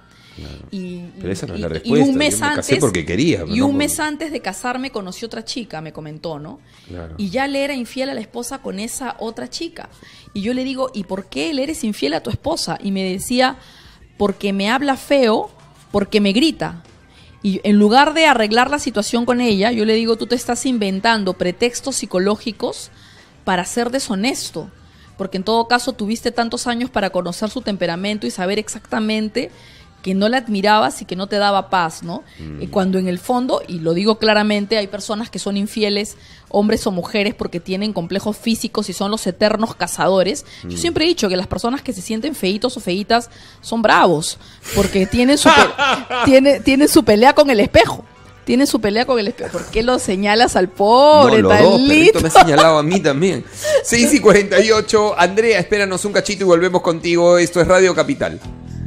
Speaker 3: Y,
Speaker 2: Pero esa no es
Speaker 3: y-
Speaker 2: la
Speaker 3: y
Speaker 2: respuesta.
Speaker 3: un mes
Speaker 2: Yo me casé
Speaker 3: antes,
Speaker 2: porque quería,
Speaker 3: y
Speaker 2: no
Speaker 3: un
Speaker 2: por-
Speaker 3: mes antes de casarme conocí otra chica, me comentó, ¿no?
Speaker 2: Claro.
Speaker 3: Y ya le era infiel a la esposa con esa otra chica. Y yo le digo, ¿y por qué le eres infiel a tu esposa? Y me decía, porque me habla feo, porque me grita. Y en lugar de arreglar la situación con ella, yo le digo, tú te estás inventando pretextos psicológicos para ser deshonesto. Porque en todo caso tuviste tantos años para conocer su temperamento y saber exactamente que no la admirabas y que no te daba paz, ¿no?
Speaker 2: Mm.
Speaker 3: Eh, Cuando en el fondo, y lo digo claramente, hay personas que son infieles, hombres o mujeres, porque tienen complejos físicos y son los eternos cazadores. Yo
Speaker 2: Mm.
Speaker 3: siempre he dicho que las personas que se sienten feitos o feitas son bravos, porque tienen su, pe- tiene, tienen su pelea con el espejo. Tienen su pelea con el espejo. ¿Por qué lo señalas al pobre,
Speaker 2: no, los
Speaker 3: tan
Speaker 2: dos, perrito,
Speaker 3: lindo?
Speaker 2: me ha señalado a mí también. seis y cuarenta y ocho. Andrea, espéranos un cachito y volvemos contigo. Esto es Radio Capital.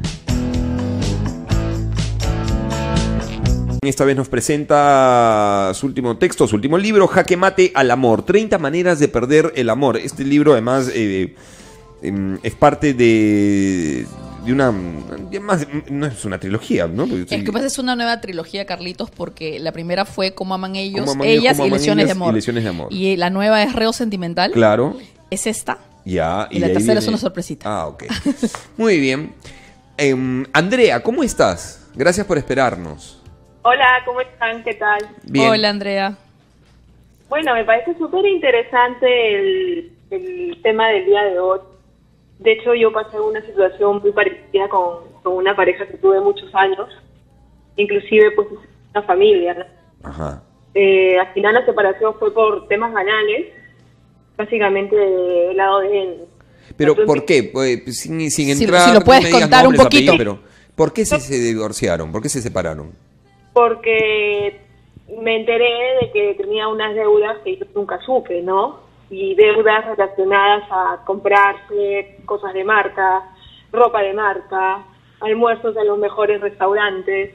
Speaker 2: Esta vez nos presenta su último texto, su último libro, Jaque Mate al Amor. treinta maneras de perder el amor. Este libro, además, eh, eh, es parte de, de una... Más, no es una trilogía, ¿no? Porque
Speaker 3: Es que
Speaker 2: sí,
Speaker 3: pues es una nueva trilogía, Carlitos, porque la primera fue Cómo aman ellos,
Speaker 2: Cómo aman ellos,
Speaker 3: ellas
Speaker 2: cómo
Speaker 3: y
Speaker 2: aman
Speaker 3: Lesiones de
Speaker 2: ellas y
Speaker 3: amor.
Speaker 2: Lesiones de amor.
Speaker 3: Y la nueva es Reo Sentimental.
Speaker 2: Claro,
Speaker 3: Es esta.
Speaker 2: ya.
Speaker 3: Y la
Speaker 2: de ahí
Speaker 3: tercera es
Speaker 2: viene-
Speaker 3: una sorpresita.
Speaker 2: Ah, ok. Muy bien. Em, Andrea, ¿cómo estás? Gracias por esperarnos.
Speaker 8: Hola, ¿cómo están? ¿Qué tal?
Speaker 2: Bien.
Speaker 3: Hola, Andrea.
Speaker 8: Bueno, me parece súper interesante el, el tema del día de hoy. De hecho, yo pasé una situación muy parecida con, con una pareja que tuve muchos años. Inclusive, pues, una familia, ¿no?
Speaker 2: Ajá.
Speaker 8: Eh, al final la separación fue por temas banales, básicamente del lado de él.
Speaker 2: Pero,
Speaker 8: Entonces,
Speaker 2: ¿por qué? Pues, sin, sin
Speaker 3: Si-
Speaker 2: entrar...
Speaker 3: si lo
Speaker 2: no
Speaker 3: puedes
Speaker 2: me digas
Speaker 3: contar un
Speaker 2: nombres,
Speaker 3: poquito.
Speaker 2: apellidos, Pero, ¿Por qué se, se divorciaron? ¿Por qué se separaron?
Speaker 8: Porque me enteré de que tenía unas deudas que yo nunca supe, ¿no? Y deudas relacionadas a comprarse cosas de marca, ropa de marca, almuerzos en los mejores restaurantes,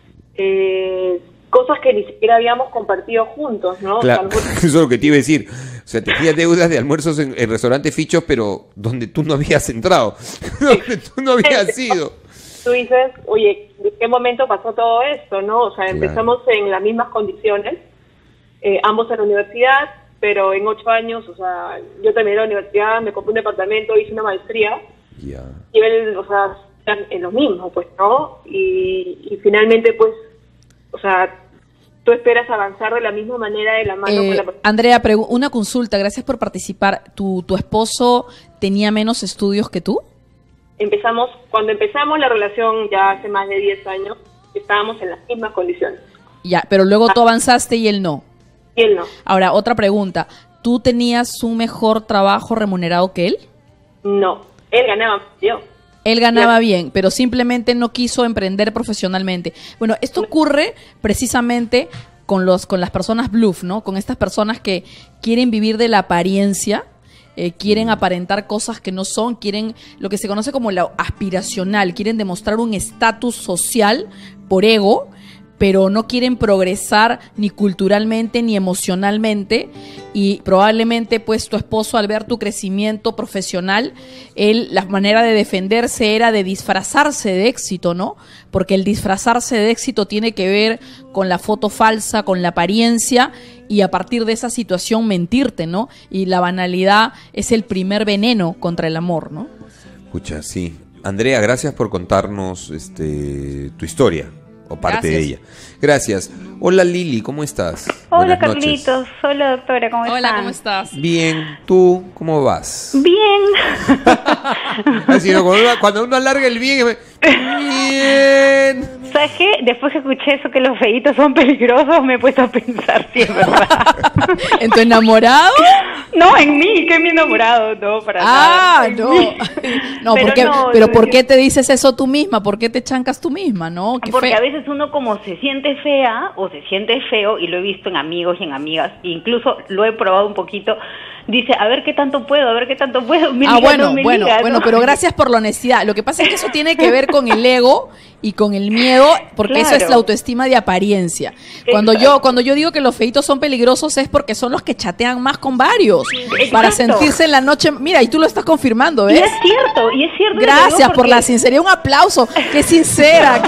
Speaker 8: eh, cosas que ni siquiera habíamos compartido juntos, ¿no?
Speaker 2: Claro,
Speaker 8: O sea,
Speaker 2: eso es lo que te iba a decir. O sea, tenías deudas de almuerzos en, en restaurantes fichos, pero donde tú no habías entrado, donde tú no habías ido.
Speaker 8: Tú dices, oye, ¿de qué momento pasó todo esto, no? O sea,
Speaker 2: Claro.
Speaker 8: empezamos en las mismas condiciones, eh, ambos en la universidad, pero en ocho años, o sea, yo terminé la universidad, me compré un departamento, hice una maestría,
Speaker 2: Ya.
Speaker 8: y él, o sea, están en lo mismo, pues, ¿no? Y, y finalmente, pues, o sea, tú esperas avanzar de la misma manera de la mano con
Speaker 3: Eh,
Speaker 8: la persona.
Speaker 3: Andrea, pregu- una consulta, gracias por participar. ¿Tu, ¿Tu esposo tenía menos estudios que tú?
Speaker 8: Empezamos, cuando empezamos la relación ya hace más de diez años, estábamos en las mismas condiciones.
Speaker 3: Ya, pero luego tú avanzaste y él no.
Speaker 8: Y él no.
Speaker 3: Ahora, otra pregunta. ¿Tú tenías un mejor trabajo remunerado que él?
Speaker 8: No. Él ganaba más que yo.
Speaker 3: Él ganaba
Speaker 8: Ya.
Speaker 3: bien, pero simplemente no quiso emprender profesionalmente. Bueno, esto ocurre precisamente con los con las personas bluff, ¿no? Con estas personas que quieren vivir de la apariencia, eh, quieren aparentar cosas que no son, quieren lo que se conoce como lo aspiracional, quieren demostrar un estatus social por ego, pero no quieren progresar ni culturalmente ni emocionalmente, y probablemente pues tu esposo, al ver tu crecimiento profesional, él, la manera de defenderse era de disfrazarse de éxito, ¿no? Porque el disfrazarse de éxito tiene que ver con la foto falsa, con la apariencia, y a partir de esa situación mentirte, ¿no? Y la banalidad es el primer veneno contra el amor, ¿no?
Speaker 2: Escucha, sí. Andrea, gracias por contarnos este, tu historia, o parte
Speaker 3: Gracias.
Speaker 2: de ella. Gracias. Hola Lili, ¿cómo estás?
Speaker 9: Hola,
Speaker 2: Buenas noches.
Speaker 9: Carlitos. Hola, doctora, ¿cómo están?
Speaker 3: Hola, ¿cómo estás?
Speaker 2: Bien, ¿tú cómo vas?
Speaker 9: Bien.
Speaker 2: Así, ¿no? Cuando, uno, cuando uno alarga el bien, bien.
Speaker 9: ¿Sabes qué? Después que escuché eso que los feitos son peligrosos, me he puesto a pensar si es verdad.
Speaker 3: ¿En tu enamorado?
Speaker 9: No, en mí, que es mi enamorado, no, para
Speaker 3: Ah,
Speaker 9: nada. En
Speaker 3: no.
Speaker 9: mí.
Speaker 3: No,
Speaker 9: Pero
Speaker 3: ¿por qué,
Speaker 9: no,
Speaker 3: pero
Speaker 9: no,
Speaker 3: ¿por
Speaker 9: no.
Speaker 3: qué te dices eso tú misma? ¿Por qué te chancas tú misma, no? Qué
Speaker 9: Porque
Speaker 3: feo.
Speaker 9: a veces uno como se siente fea o se siente feo, y lo he visto en amigos y en amigas, e incluso lo he probado un poquito, dice, a ver qué tanto puedo, a ver qué tanto puedo. Me
Speaker 3: Ah,
Speaker 9: liga,
Speaker 3: bueno,
Speaker 9: no me
Speaker 3: bueno,
Speaker 9: liga, ¿no?
Speaker 3: bueno, pero gracias por la honestidad. Lo que pasa es que eso tiene que ver con el ego y con el miedo, porque eso es
Speaker 9: Claro.
Speaker 3: la autoestima de apariencia. Cuando
Speaker 9: Exacto.
Speaker 3: yo cuando yo digo que los feitos son peligrosos es porque son los que chatean más con varios
Speaker 9: Exacto.
Speaker 3: para sentirse en la noche. Mira, y tú lo estás confirmando,
Speaker 9: Y
Speaker 3: ¿ves?
Speaker 9: es cierto, y es cierto. te lo
Speaker 3: Gracias
Speaker 9: digo
Speaker 3: por
Speaker 9: porque-
Speaker 3: la sinceridad, un aplauso. Qué sincera, qué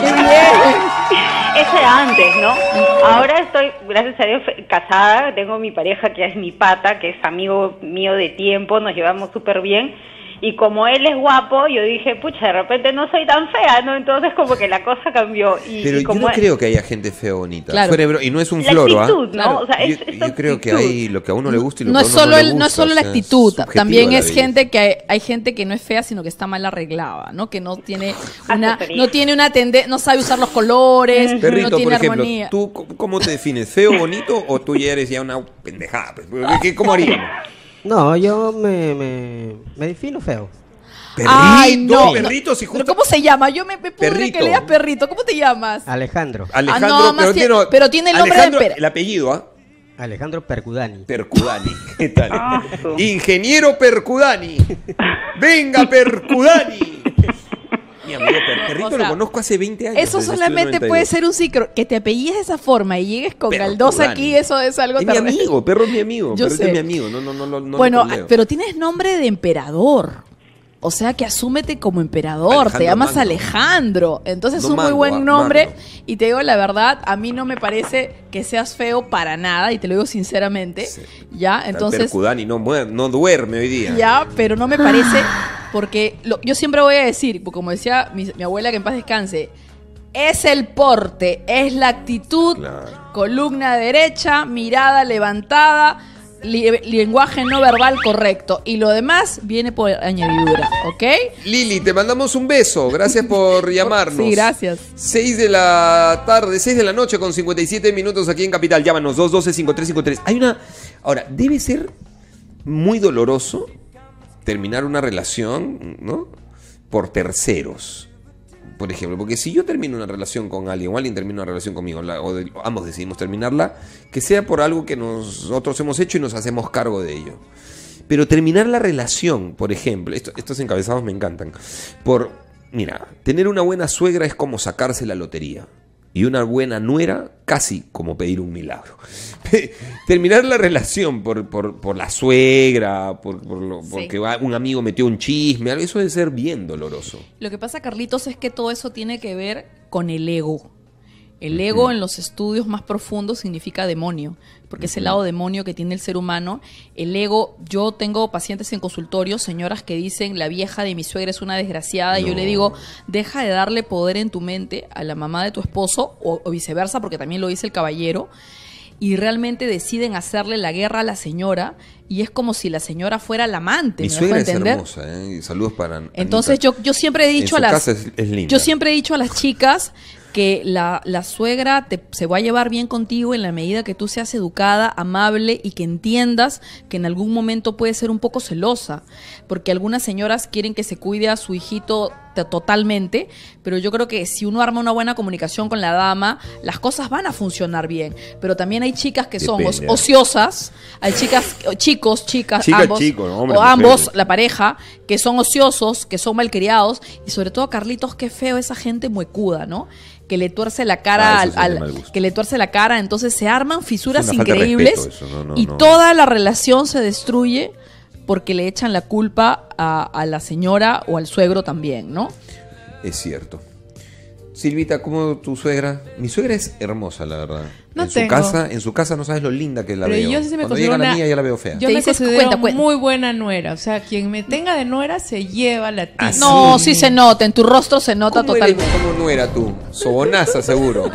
Speaker 3: bien.
Speaker 9: Eso era antes, ¿no? Ahora estoy, gracias a Dios, fe- casada, tengo mi pareja que es mi pata, que es amigo mío de tiempo, nos llevamos súper bien, y como él es guapo, yo dije, pucha, de repente no soy tan fea, ¿no? Entonces como que la cosa cambió. Y,
Speaker 2: Pero
Speaker 9: y
Speaker 2: yo
Speaker 9: como
Speaker 2: no
Speaker 9: él-
Speaker 2: creo que haya gente fea o bonita.
Speaker 3: Claro.
Speaker 2: Fuera de bro- y no es un
Speaker 9: la
Speaker 2: floro, ¿ah?
Speaker 9: actitud, ¿no?
Speaker 3: Claro.
Speaker 9: O sea, es,
Speaker 2: Yo,
Speaker 9: es
Speaker 2: yo creo que
Speaker 9: actitud.
Speaker 2: hay lo que a uno le gusta y lo
Speaker 3: No
Speaker 2: que
Speaker 3: es
Speaker 2: a uno
Speaker 3: solo
Speaker 2: no le
Speaker 3: el, no
Speaker 2: gusta,
Speaker 3: es solo
Speaker 2: o
Speaker 3: la
Speaker 2: sea,
Speaker 3: actitud,
Speaker 2: subjetivo
Speaker 3: también
Speaker 2: la
Speaker 3: es
Speaker 2: belleza.
Speaker 3: gente que hay, hay gente que no es fea, sino que está mal arreglada, ¿no? Que no tiene una
Speaker 9: Asesoría.
Speaker 3: no tiene una tendencia, no sabe usar los colores,
Speaker 2: Perrito,
Speaker 3: no tiene
Speaker 2: por ejemplo,
Speaker 3: armonía.
Speaker 2: ¿tú c- cómo te defines? ¿Feo, bonito o tú ya eres ya una pendejada? Pues, ¿qué- qué- ¿Cómo haríamos?
Speaker 5: No, yo me, me, me defino feo.
Speaker 2: Perrito,
Speaker 3: Ay, no,
Speaker 2: perrito, si
Speaker 3: ¿Pero
Speaker 2: justo...
Speaker 3: cómo se llama? Yo me, me pudre
Speaker 2: Perrito.
Speaker 3: que leas perrito. ¿Cómo te llamas?
Speaker 5: Alejandro.
Speaker 2: Alejandro,
Speaker 3: Ah, no, más
Speaker 2: pero,
Speaker 3: tiene-
Speaker 2: tiene,
Speaker 3: pero tiene el nombre de
Speaker 2: Alejandro,
Speaker 3: Pera.
Speaker 2: el apellido, ¿ah?
Speaker 5: Alejandro Percudani.
Speaker 2: Percudani. ¿Qué tal?
Speaker 9: Ah, su.
Speaker 2: Ingeniero Percudani. Venga, Percudani. Mi amigo Per- Perrito
Speaker 3: O sea,
Speaker 2: lo conozco hace veinte años.
Speaker 3: Eso
Speaker 2: desde
Speaker 3: solamente
Speaker 2: Estudio
Speaker 3: puede
Speaker 2: noventa y dos.
Speaker 3: ser un ciclo. Que te apellides de esa forma y llegues con
Speaker 2: Percudani.
Speaker 3: Galdós aquí, eso es algo
Speaker 2: Es mi
Speaker 3: terrible.
Speaker 2: amigo, perro es mi amigo.
Speaker 3: Yo
Speaker 2: Perrito
Speaker 3: sé.
Speaker 2: es mi amigo. No, no, no, no, no
Speaker 3: Bueno,
Speaker 2: lo troleo.
Speaker 3: pero tienes nombre de emperador. O sea que asúmete como emperador,
Speaker 2: Alejandro
Speaker 3: te llamas
Speaker 2: Magno.
Speaker 3: Alejandro. Entonces es
Speaker 2: No
Speaker 3: un muy
Speaker 2: Magno,
Speaker 3: buen
Speaker 2: ah,
Speaker 3: nombre.
Speaker 2: Magno.
Speaker 3: Y te digo la verdad, a mí no me parece que seas feo para nada, y te lo digo sinceramente.
Speaker 2: Sí.
Speaker 3: Ya,
Speaker 2: Está
Speaker 3: entonces.
Speaker 2: Percudani no, muer- no duerme hoy día.
Speaker 3: Ya, pero no me parece, porque lo- yo siempre voy a decir, como decía mi, mi abuela, que en paz descanse, es el porte, es la actitud,
Speaker 2: Claro.
Speaker 3: columna derecha, mirada levantada, li- lenguaje no verbal correcto, y lo demás viene por añadidura, ¿ok?
Speaker 2: Lili, te mandamos un beso. Gracias por llamarnos.
Speaker 3: Sí, gracias.
Speaker 2: seis de la tarde, seis de la noche con cincuenta y siete minutos aquí en Capital. Llámanos dos uno dos cinco tres cinco tres. Hay una... Ahora, debe ser muy doloroso terminar una relación, ¿no? Por terceros. por ejemplo, porque si yo termino una relación con alguien o alguien termina una relación conmigo, la, o de, ambos decidimos terminarla, que sea por algo que nosotros hemos hecho y nos hacemos cargo de ello. Pero terminar la relación, por ejemplo, esto, estos encabezados me encantan, por, mira, tener una buena suegra es como sacarse la lotería. Y una buena nuera, casi como pedir un milagro. Terminar la relación por, por, por la suegra, por, por lo,
Speaker 3: Sí.
Speaker 2: porque un amigo metió un chisme, eso debe ser bien doloroso.
Speaker 3: Lo que pasa, Carlitos, es que todo eso tiene que ver con el ego. El ego en los estudios más profundos significa demonio, porque es el lado demonio que tiene el ser humano. El ego, yo tengo pacientes en consultorio, señoras que dicen, la vieja de mi suegra es una desgraciada, y yo
Speaker 2: No.
Speaker 3: le digo, deja de darle poder en tu mente a la mamá de tu esposo, o, o viceversa, porque también lo dice el caballero, y realmente deciden hacerle la guerra a la señora, y es como si la señora fuera la amante.
Speaker 2: Mi
Speaker 3: ¿me
Speaker 2: suegra
Speaker 3: dejo
Speaker 2: es
Speaker 3: entender?
Speaker 2: hermosa, ¿eh? Y saludos para Anita.
Speaker 3: Entonces yo, yo siempre he dicho
Speaker 2: En
Speaker 3: a
Speaker 2: su
Speaker 3: las
Speaker 2: casa es- es linda.
Speaker 3: yo siempre he dicho a las chicas que la, la suegra te, se va a llevar bien contigo en la medida que tú seas educada, amable y que entiendas que en algún momento puede ser un poco celosa, porque algunas señoras quieren que se cuide a su hijito t- totalmente, pero yo creo que si uno arma una buena comunicación con la dama, las cosas van a funcionar bien. Pero también hay chicas que son
Speaker 2: Depende,
Speaker 3: o- ociosas, hay chicas, chicos, chicas,
Speaker 2: Chicas,
Speaker 3: ambos,
Speaker 2: chicos, ¿no? Hombres,
Speaker 3: o ambos,
Speaker 2: mujeres.
Speaker 3: la pareja, que son ociosos, que son malcriados, y sobre todo, Carlitos, qué feo esa gente muecuda, ¿no? Que le tuerce la cara
Speaker 2: Ah, eso
Speaker 3: al,
Speaker 2: sí es de
Speaker 3: al-
Speaker 2: mal gusto.
Speaker 3: que le tuerce la cara, entonces se arman fisuras
Speaker 2: Es una falta de
Speaker 3: increíbles
Speaker 2: respeto eso, no, no,
Speaker 3: y
Speaker 2: no.
Speaker 3: toda la relación se destruye porque le echan la culpa a, a la señora o al suegro también, ¿no?
Speaker 2: Es cierto. Silvita, ¿cómo tu suegra? Mi suegra es hermosa, la verdad.
Speaker 1: No
Speaker 2: en su
Speaker 1: tengo.
Speaker 2: casa, en su casa no sabes lo linda que la
Speaker 1: Pero
Speaker 2: veo.
Speaker 1: yo sí me
Speaker 2: Cuando
Speaker 1: considero
Speaker 2: llega la
Speaker 1: una-
Speaker 2: mía ya la veo fea.
Speaker 1: Yo
Speaker 3: Te
Speaker 1: me
Speaker 3: dices,
Speaker 1: considero
Speaker 3: cuenta, cuenta.
Speaker 1: muy buena nuera. O sea, quien me tenga de nuera se lleva la tía.
Speaker 2: Ah, sí.
Speaker 3: No, sí se nota, en tu rostro se nota
Speaker 2: ¿Cómo eres-
Speaker 3: totalmente.
Speaker 2: ¿Cómo no era tú? Sobonaza, seguro.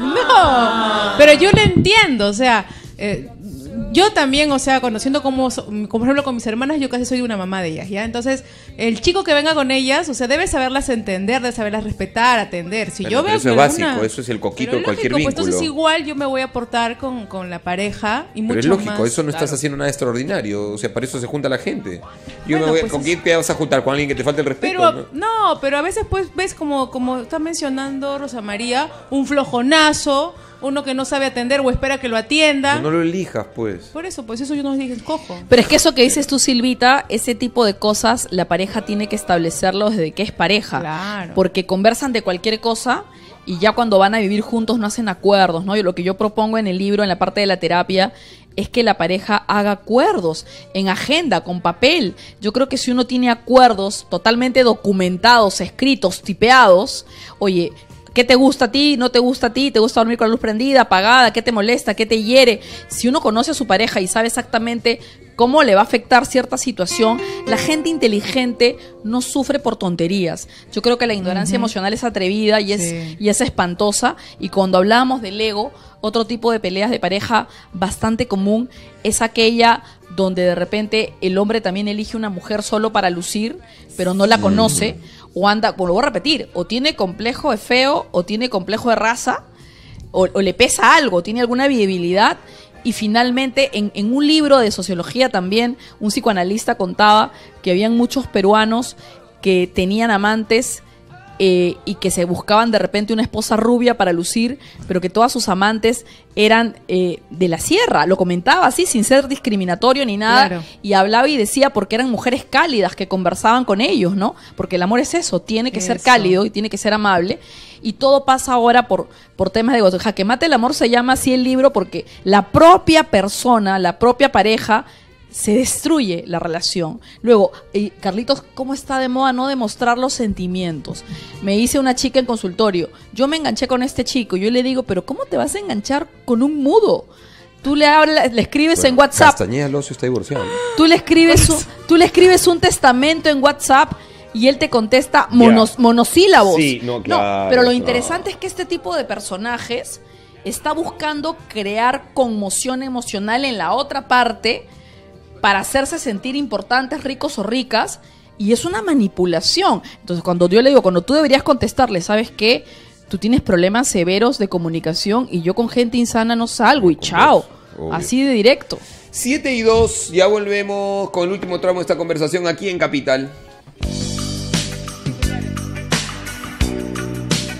Speaker 1: No, pero yo lo entiendo, o sea, eh, yo también, o sea, conociendo como, so- como por ejemplo con mis hermanas, yo casi soy una mamá de ellas, ¿ya? Entonces, el chico que venga con ellas, o sea, debe saberlas entender, debe saberlas respetar, atender. Si
Speaker 2: Bueno,
Speaker 1: yo
Speaker 2: pero
Speaker 1: veo
Speaker 2: eso es
Speaker 1: que
Speaker 2: básico,
Speaker 1: alguna-
Speaker 2: eso es el coquito
Speaker 1: Pero
Speaker 2: de cualquier
Speaker 1: lógico, pues,
Speaker 2: vínculo.
Speaker 1: entonces igual yo me voy a portar con, con la pareja y mucho
Speaker 2: Pero es lógico,
Speaker 1: más,
Speaker 2: eso no estás
Speaker 1: claro.
Speaker 2: haciendo nada extraordinario. O sea, para eso se junta la gente. Yo
Speaker 1: Bueno,
Speaker 2: me voy-
Speaker 1: pues
Speaker 2: ¿Con
Speaker 1: es-
Speaker 2: quién te vas a juntar? ¿Con alguien que te falte el respeto?
Speaker 1: Pero
Speaker 2: ¿no?
Speaker 1: no, pero a veces pues ves como, como está mencionando Rosa María, un flojonazo, uno que no sabe atender o espera que lo atienda.
Speaker 2: No, no lo elijas, pues.
Speaker 1: Por eso, pues eso yo no dije, cojo.
Speaker 3: Pero es que eso que dices tú, Silvita, ese tipo de cosas, la pareja tiene que establecerlo desde que es pareja.
Speaker 1: Claro.
Speaker 3: Porque conversan de cualquier cosa y ya cuando van a vivir juntos no hacen acuerdos, ¿no? Y lo que yo propongo en el libro, en la parte de la terapia, es que la pareja haga acuerdos en agenda, con papel. Yo creo que si uno tiene acuerdos totalmente documentados, escritos, tipeados, oye, ¿qué te gusta a ti? ¿No te gusta a ti? ¿Te gusta dormir con la luz prendida, apagada? ¿Qué te molesta? ¿Qué te hiere? Si uno conoce a su pareja y sabe exactamente cómo le va a afectar cierta situación, la gente inteligente no sufre por tonterías. Yo creo que la ignorancia
Speaker 1: Ujú.
Speaker 3: emocional es atrevida y es,
Speaker 1: Sí.
Speaker 3: y es espantosa. Y cuando hablábamos del ego, otro tipo de peleas de pareja bastante común es aquella donde de repente el hombre también elige una mujer solo para lucir, pero no la conoce, o anda, bueno, lo voy a repetir, o tiene complejo de feo, o tiene complejo de raza, o, o le pesa algo, tiene alguna debilidad. Y finalmente, en, en un libro de sociología también, un psicoanalista contaba que habían muchos peruanos que tenían amantes eh, y que se buscaban de repente una esposa rubia para lucir, pero que todas sus amantes eran eh, de la sierra. Lo comentaba así, sin ser discriminatorio ni nada,
Speaker 1: Claro.
Speaker 3: y hablaba y decía porque eran mujeres cálidas que conversaban con ellos, ¿no? Porque el amor es eso, tiene que ser
Speaker 1: Eso.
Speaker 3: cálido y tiene que ser amable. Y todo pasa ahora por, por temas de ego. Jaque Mate el Amor se llama así el libro porque la propia persona, la propia pareja, se destruye la relación. Luego, y Carlitos, ¿cómo está de moda no demostrar los sentimientos? Me dice una chica en consultorio, yo me enganché con este chico. Yo le digo, pero ¿cómo te vas a enganchar con un mudo? Tú le hablas, le escribes en WhatsApp,
Speaker 2: Castañeda el ocio está divorciado. ¿no?
Speaker 3: tú le escribes un, tú le escribes un testamento en WhatsApp y él te contesta monos-
Speaker 2: Ya.
Speaker 3: monosílabos.
Speaker 2: Sí, no, claro,
Speaker 3: pero lo
Speaker 2: claro.
Speaker 3: interesante es que este tipo de personajes está buscando crear conmoción emocional en la otra parte para hacerse sentir importantes, ricos o ricas, y es una manipulación. Entonces, cuando yo le digo, cuando tú deberías contestarle, ¿sabes qué? Tú tienes problemas severos de comunicación y yo con gente insana no salgo y chao.
Speaker 2: obvio.
Speaker 3: Así de directo.
Speaker 2: siete y dos, ya volvemos con el último tramo de esta conversación aquí en Capital.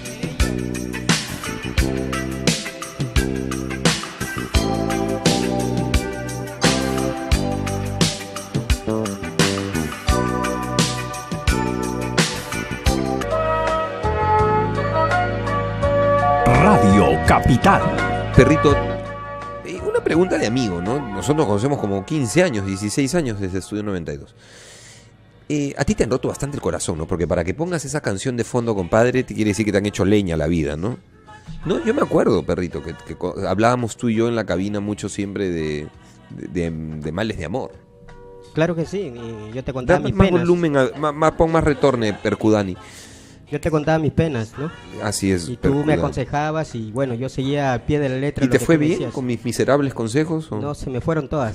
Speaker 10: Radio Capital.
Speaker 2: Perrito, eh, una pregunta de amigo, ¿no? Nosotros nos conocemos como quince años, dieciséis años desde Estudio noventa y dos. Eh, a ti te han roto bastante el corazón, ¿no? Porque para que pongas esa canción de fondo, compadre, te quiere decir que te han hecho leña la vida, ¿no? No, yo me acuerdo, perrito, que, que hablábamos tú y yo en la cabina mucho siempre de, de, de, de males de amor.
Speaker 5: Claro que sí, y yo te contaba
Speaker 2: Dame
Speaker 5: mis
Speaker 2: más
Speaker 5: penas.
Speaker 2: volumen, a- más, más- pon más retorne, Percudani.
Speaker 5: Yo te contaba mis penas, ¿no?
Speaker 2: Así es.
Speaker 5: Y tú
Speaker 2: Percudani.
Speaker 5: me aconsejabas y bueno, yo seguía al pie de la letra.
Speaker 2: ¿Y
Speaker 5: lo
Speaker 2: te
Speaker 5: que
Speaker 2: fue
Speaker 5: tú me
Speaker 2: bien
Speaker 5: decías.
Speaker 2: con mis miserables consejos? ¿o?
Speaker 5: No, se me fueron todas.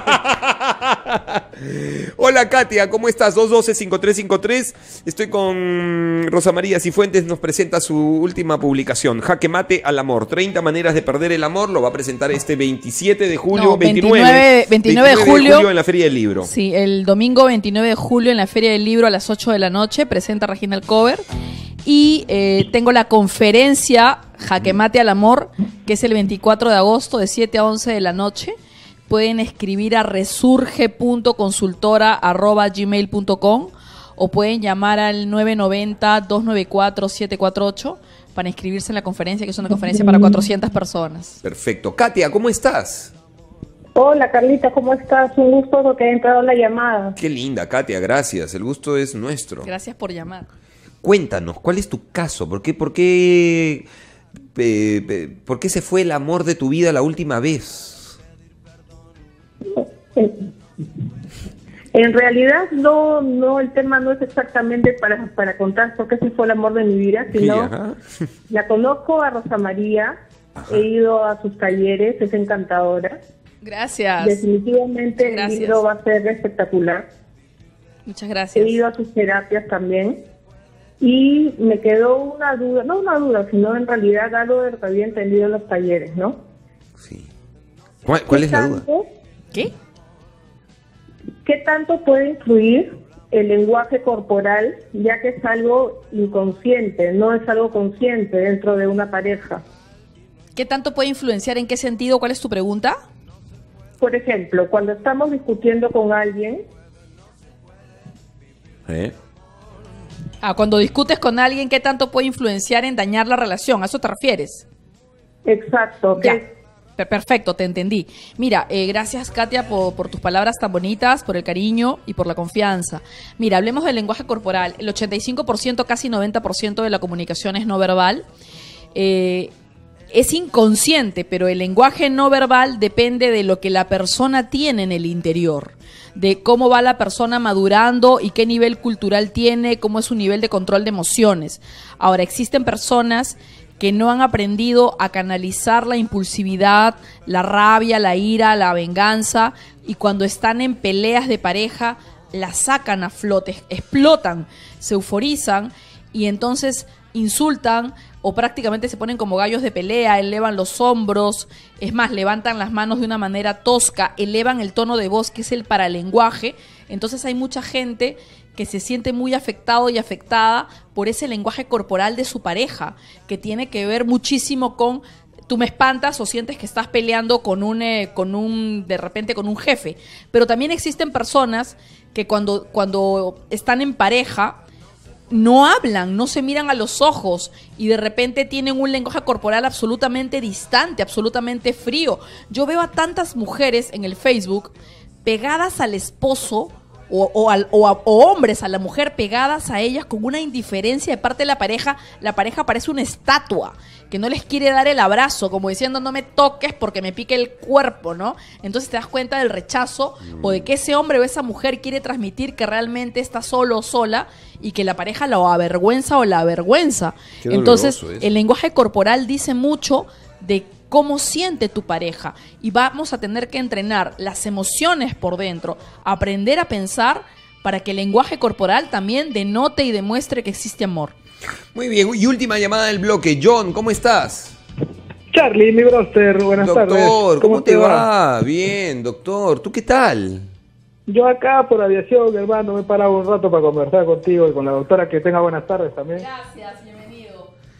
Speaker 2: Hola Katia, ¿cómo estás? dos uno dos, cinco tres cinco tres. Estoy con Rosa María Cifuentes, nos presenta su última publicación, Jaque Mate al Amor, treinta maneras de perder el amor. Lo va a presentar este veintisiete de julio,
Speaker 3: No,
Speaker 2: veintinueve,
Speaker 3: veintinueve de julio
Speaker 2: en la Feria del Libro.
Speaker 3: Sí, el domingo veintinueve de julio en la Feria del Libro a las ocho de la noche presenta Regina Alcover. Y eh, tengo la conferencia Jaque Mate al Amor, que es el veinticuatro de agosto de siete a once de la noche. Pueden escribir a resurge punto consultora arroba gmail punto com o pueden llamar al nueve nueve cero, dos nueve cuatro, siete cuatro ocho para inscribirse en la conferencia, que es una conferencia para cuatrocientas personas.
Speaker 2: Perfecto. Katia, ¿cómo estás?
Speaker 11: Hola Carlita, ¿cómo estás? Un gusto que haya entrado la llamada.
Speaker 2: Qué linda, Katia, gracias. El gusto es nuestro.
Speaker 3: Gracias por llamar.
Speaker 2: Cuéntanos, ¿cuál es tu caso? ¿Por qué, por qué, eh, eh, por qué se fue el amor de tu vida la última vez?
Speaker 11: En realidad no, no, el tema no es exactamente para, para contar por qué se fue el amor de mi vida, sino
Speaker 2: Sí, ajá.
Speaker 11: la conozco a Rosa María, he ido a sus talleres, es encantadora.
Speaker 3: Gracias.
Speaker 11: Definitivamente
Speaker 3: Gracias.
Speaker 11: el libro va a ser espectacular.
Speaker 3: Muchas gracias.
Speaker 11: He ido a sus terapias también y me quedó una duda, no una duda, sino en realidad algo de lo que había entendido en los talleres, ¿no?
Speaker 2: ¿Cuál, cuál es la duda?
Speaker 11: tanto-
Speaker 3: ¿Qué?
Speaker 11: ¿Qué tanto puede influir el lenguaje corporal, ya que es algo inconsciente, no es algo consciente dentro de una pareja?
Speaker 3: ¿Qué tanto puede influenciar? ¿En qué sentido? ¿Cuál es tu pregunta?
Speaker 11: Por ejemplo, cuando estamos discutiendo con alguien,
Speaker 2: ¿Eh?
Speaker 3: Ah, cuando discutes con alguien, ¿qué tanto puede influenciar en dañar la relación? ¿A eso te refieres?
Speaker 11: exacto,
Speaker 3: Ya.
Speaker 11: que
Speaker 3: Per- Perfecto, te entendí. Mira, eh, gracias Katia por, por tus palabras tan bonitas, por el cariño y por la confianza. Mira, hablemos del lenguaje corporal. El ochenta y cinco por ciento, casi noventa por ciento de la comunicación es no verbal. Eh, es inconsciente, pero el lenguaje no verbal depende de lo que la persona tiene en el interior, de cómo va la persona madurando y qué nivel cultural tiene, cómo es su nivel de control de emociones. Ahora, existen personas que no han aprendido a canalizar la impulsividad, la rabia, la ira, la venganza, y cuando están en peleas de pareja, la sacan a flote, explotan, se euforizan y entonces insultan o prácticamente se ponen como gallos de pelea, elevan los hombros, es más, levantan las manos de una manera tosca, elevan el tono de voz que es el paralenguaje. Entonces hay mucha gente que se siente muy afectado y afectada por ese lenguaje corporal de su pareja, que tiene que ver muchísimo con tú me espantas o sientes que estás peleando con un, eh, con un, de repente con un jefe. Pero también existen personas que cuando, cuando están en pareja no hablan, no se miran a los ojos y de repente tienen un lenguaje corporal absolutamente distante, absolutamente frío. Yo veo a tantas mujeres en el Facebook pegadas al esposo o, o, al, o, a, o hombres a la mujer pegadas a ellas con una indiferencia de parte de la pareja. La pareja parece una estatua que no les quiere dar el abrazo, como diciendo no me toques porque me pique el cuerpo, ¿no? Entonces te das cuenta del rechazo o de que ese hombre o esa mujer quiere transmitir que realmente está solo o sola y que la pareja lo avergüenza o la avergüenza.
Speaker 2: Qué
Speaker 3: Entonces
Speaker 2: doloroso eso.
Speaker 3: el lenguaje corporal dice mucho de cómo siente tu pareja y vamos a tener que entrenar las emociones por dentro, aprender a pensar para que el lenguaje corporal también denote y demuestre que existe amor.
Speaker 2: Muy bien, y última llamada del bloque. John, ¿cómo estás?
Speaker 12: Charlie, mi broster, buenas
Speaker 2: doctor,
Speaker 12: tardes.
Speaker 2: ¿cómo, ¿cómo te va? Bien, doctor. ¿Tú qué tal?
Speaker 12: Yo acá por aviación, hermano, me he parado un rato para conversar contigo y con la doctora. Que tenga buenas tardes también.
Speaker 3: Gracias, bienvenido.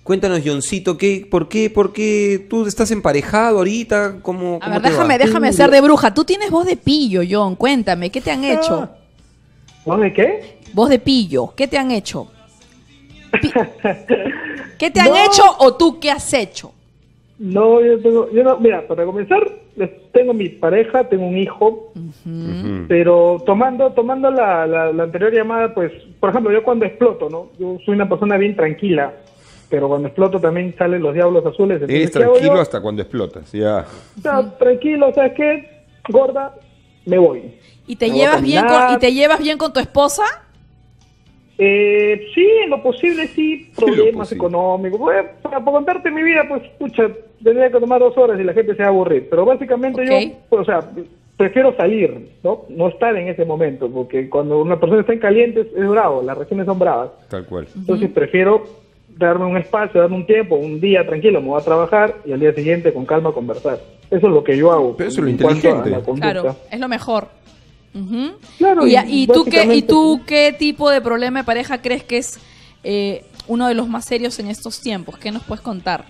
Speaker 2: Cuéntanos, Johncito, ¿qué, por, qué, ¿por qué tú estás emparejado ahorita? ¿Cómo,
Speaker 3: A
Speaker 2: cómo
Speaker 3: ver,
Speaker 2: te
Speaker 3: déjame,
Speaker 2: va?
Speaker 3: déjame hacer de bruja. Tú tienes voz de pillo, John. Cuéntame, ¿qué te han hecho?
Speaker 12: ¿Voz de qué?
Speaker 3: Voz de pillo. ¿Qué te han hecho? Pi- ¿Qué te han
Speaker 12: No.
Speaker 3: hecho o tú qué has hecho?
Speaker 12: No, yo tengo, yo no, mira, para comenzar, les- tengo mi pareja, tengo un hijo,
Speaker 2: Ujú.
Speaker 12: pero tomando tomando la, la, la anterior llamada, pues, por ejemplo, yo cuando exploto, ¿no? Yo soy una persona bien tranquila, pero cuando exploto también salen los diablos azules. entonces,
Speaker 2: Eres
Speaker 12: ¿qué hago
Speaker 2: tranquilo
Speaker 12: yo?
Speaker 2: hasta cuando explotas, ya.
Speaker 12: O sea, tranquilo, ¿sabes qué? Gorda, me voy.
Speaker 3: ¿Y te
Speaker 12: Me voy a
Speaker 3: llevas bien con,
Speaker 12: caminar.
Speaker 3: y te llevas bien con tu esposa?
Speaker 12: Eh, sí, en lo posible sí,
Speaker 2: Sí, lo
Speaker 12: problemas
Speaker 2: posible.
Speaker 12: económicos. Bueno, para, para contarte mi vida, pues, pucha, tendría que tomar dos horas y la gente se va a aburrir. Pero básicamente
Speaker 3: Ok.
Speaker 12: yo, pues, o sea, prefiero salir, ¿no? No estar en ese momento, porque cuando una persona está en caliente es, es bravo, las reacciones son bravas.
Speaker 2: Tal cual.
Speaker 12: Entonces prefiero darme un espacio, darme un tiempo, un día tranquilo, me voy a trabajar y al día siguiente con calma conversar. Eso es lo que yo hago.
Speaker 2: Pero eso es lo
Speaker 12: en cuanto a
Speaker 2: inteligente.
Speaker 12: la conducta.
Speaker 3: Claro, es lo mejor. Ujú.
Speaker 12: Claro,
Speaker 3: y,
Speaker 12: y
Speaker 3: y tú qué, ¿Y
Speaker 12: básicamente-
Speaker 3: tú qué tipo de problema de pareja crees que es eh, uno de los más serios en estos tiempos? ¿Qué nos puedes contar?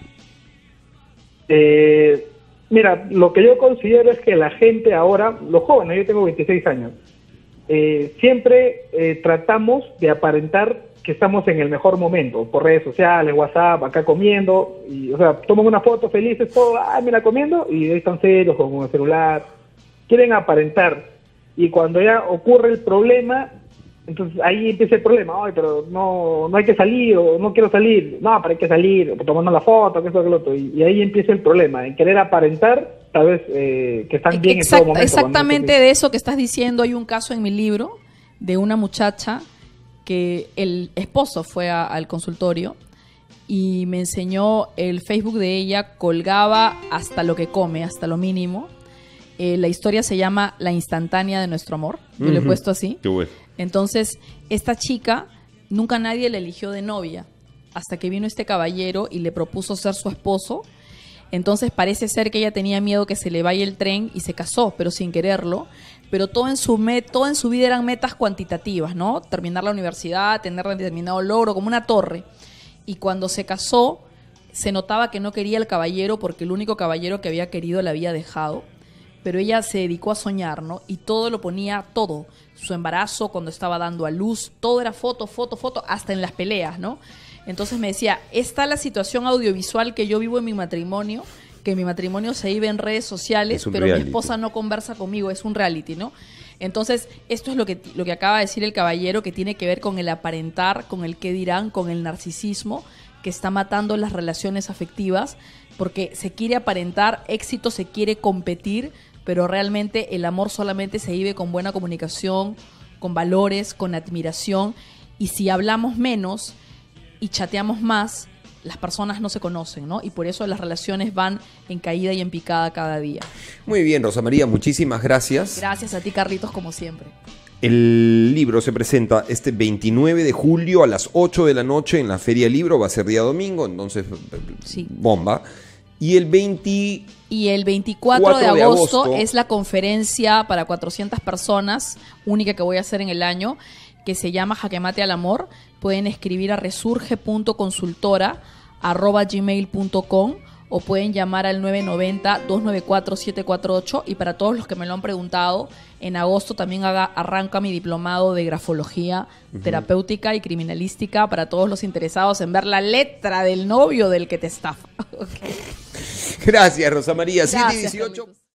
Speaker 12: Eh, mira, lo que yo considero es que la gente ahora, los jóvenes, yo tengo veintiséis años, eh, siempre eh, tratamos de aparentar que estamos en el mejor momento, por redes sociales, WhatsApp, acá comiendo, y, o sea, toman una foto felices, todo, ay, mira, comiendo, y ahí están serios con el celular, quieren aparentar, y cuando ya ocurre el problema, entonces ahí empieza el problema, ay, pero no, no hay que salir, o no quiero salir, no, pero hay que salir, o tomando la foto, que eso, que lo otro, y, y ahí empieza el problema, en querer aparentar, tal vez, eh, que están bien en todo
Speaker 3: Exact-
Speaker 12: momento.
Speaker 3: exactamente
Speaker 12: cuando no
Speaker 3: de eso que estás diciendo, hay un caso en mi libro de una muchacha que el esposo fue a- al consultorio y me enseñó el Facebook de ella, colgaba hasta lo que come, hasta lo mínimo. Eh, la historia se llama La instantánea de nuestro amor, yo le he
Speaker 2: Ujú.
Speaker 3: puesto así.
Speaker 2: Qué bueno.
Speaker 3: Entonces, esta chica, nunca nadie la eligió de novia, hasta que vino este caballero y le propuso ser su esposo. Entonces parece ser que ella tenía miedo que se le vaya el tren y se casó, pero sin quererlo. Pero todo en su met, todo en su vida eran metas cuantitativas, ¿no? Terminar la universidad, tener determinado logro, como una torre. Y cuando se casó, se notaba que no quería al caballero porque el único caballero que había querido la había dejado. Pero ella se dedicó a soñar, ¿no? Y todo lo ponía, todo. Su embarazo, cuando estaba dando a luz, todo era foto, foto, foto, hasta en las peleas, ¿no? Entonces me decía, esta es la situación audiovisual que yo vivo en mi matrimonio, que mi matrimonio se vive en redes sociales,
Speaker 2: Es un
Speaker 3: pero
Speaker 2: reality.
Speaker 3: mi esposa no conversa conmigo, es un reality, ¿no? Entonces, esto es lo que, lo que acaba de decir el caballero, que tiene que ver con el aparentar, con el qué dirán, con el narcisismo, que está matando las relaciones afectivas, porque se quiere aparentar éxito, se quiere competir, pero realmente el amor solamente se vive con buena comunicación, con valores, con admiración, y si hablamos menos y chateamos más, las personas no se conocen, ¿no? Y por eso las relaciones van en caída y en picada cada día.
Speaker 2: Muy bien, Rosa María, muchísimas gracias.
Speaker 3: Gracias a ti, Carlitos, como siempre.
Speaker 2: El libro se presenta este veintinueve de julio a las ocho de la noche en la Feria del Libro, va a ser día domingo, entonces
Speaker 3: Sí.
Speaker 2: bomba. Y el veinte...
Speaker 3: Y el veinticuatro de
Speaker 2: cuatro de
Speaker 3: agosto,
Speaker 2: agosto
Speaker 3: es la conferencia para cuatrocientas personas, única que voy a hacer en el año, que se llama Jaque Mate al Amor. Pueden escribir a resurge punto consultora arroba gmail punto com o pueden llamar al nueve nueve cero, dos nueve cuatro, siete cuatro ocho. Y para todos los que me lo han preguntado, en agosto también haga, arranca mi diplomado de grafología
Speaker 2: Ujú.
Speaker 3: terapéutica y criminalística para todos los interesados en ver la letra del novio del que te estafa.
Speaker 2: Gracias, Rosa María. siete y
Speaker 3: Gracias,
Speaker 2: dieciocho.
Speaker 3: Carlitos.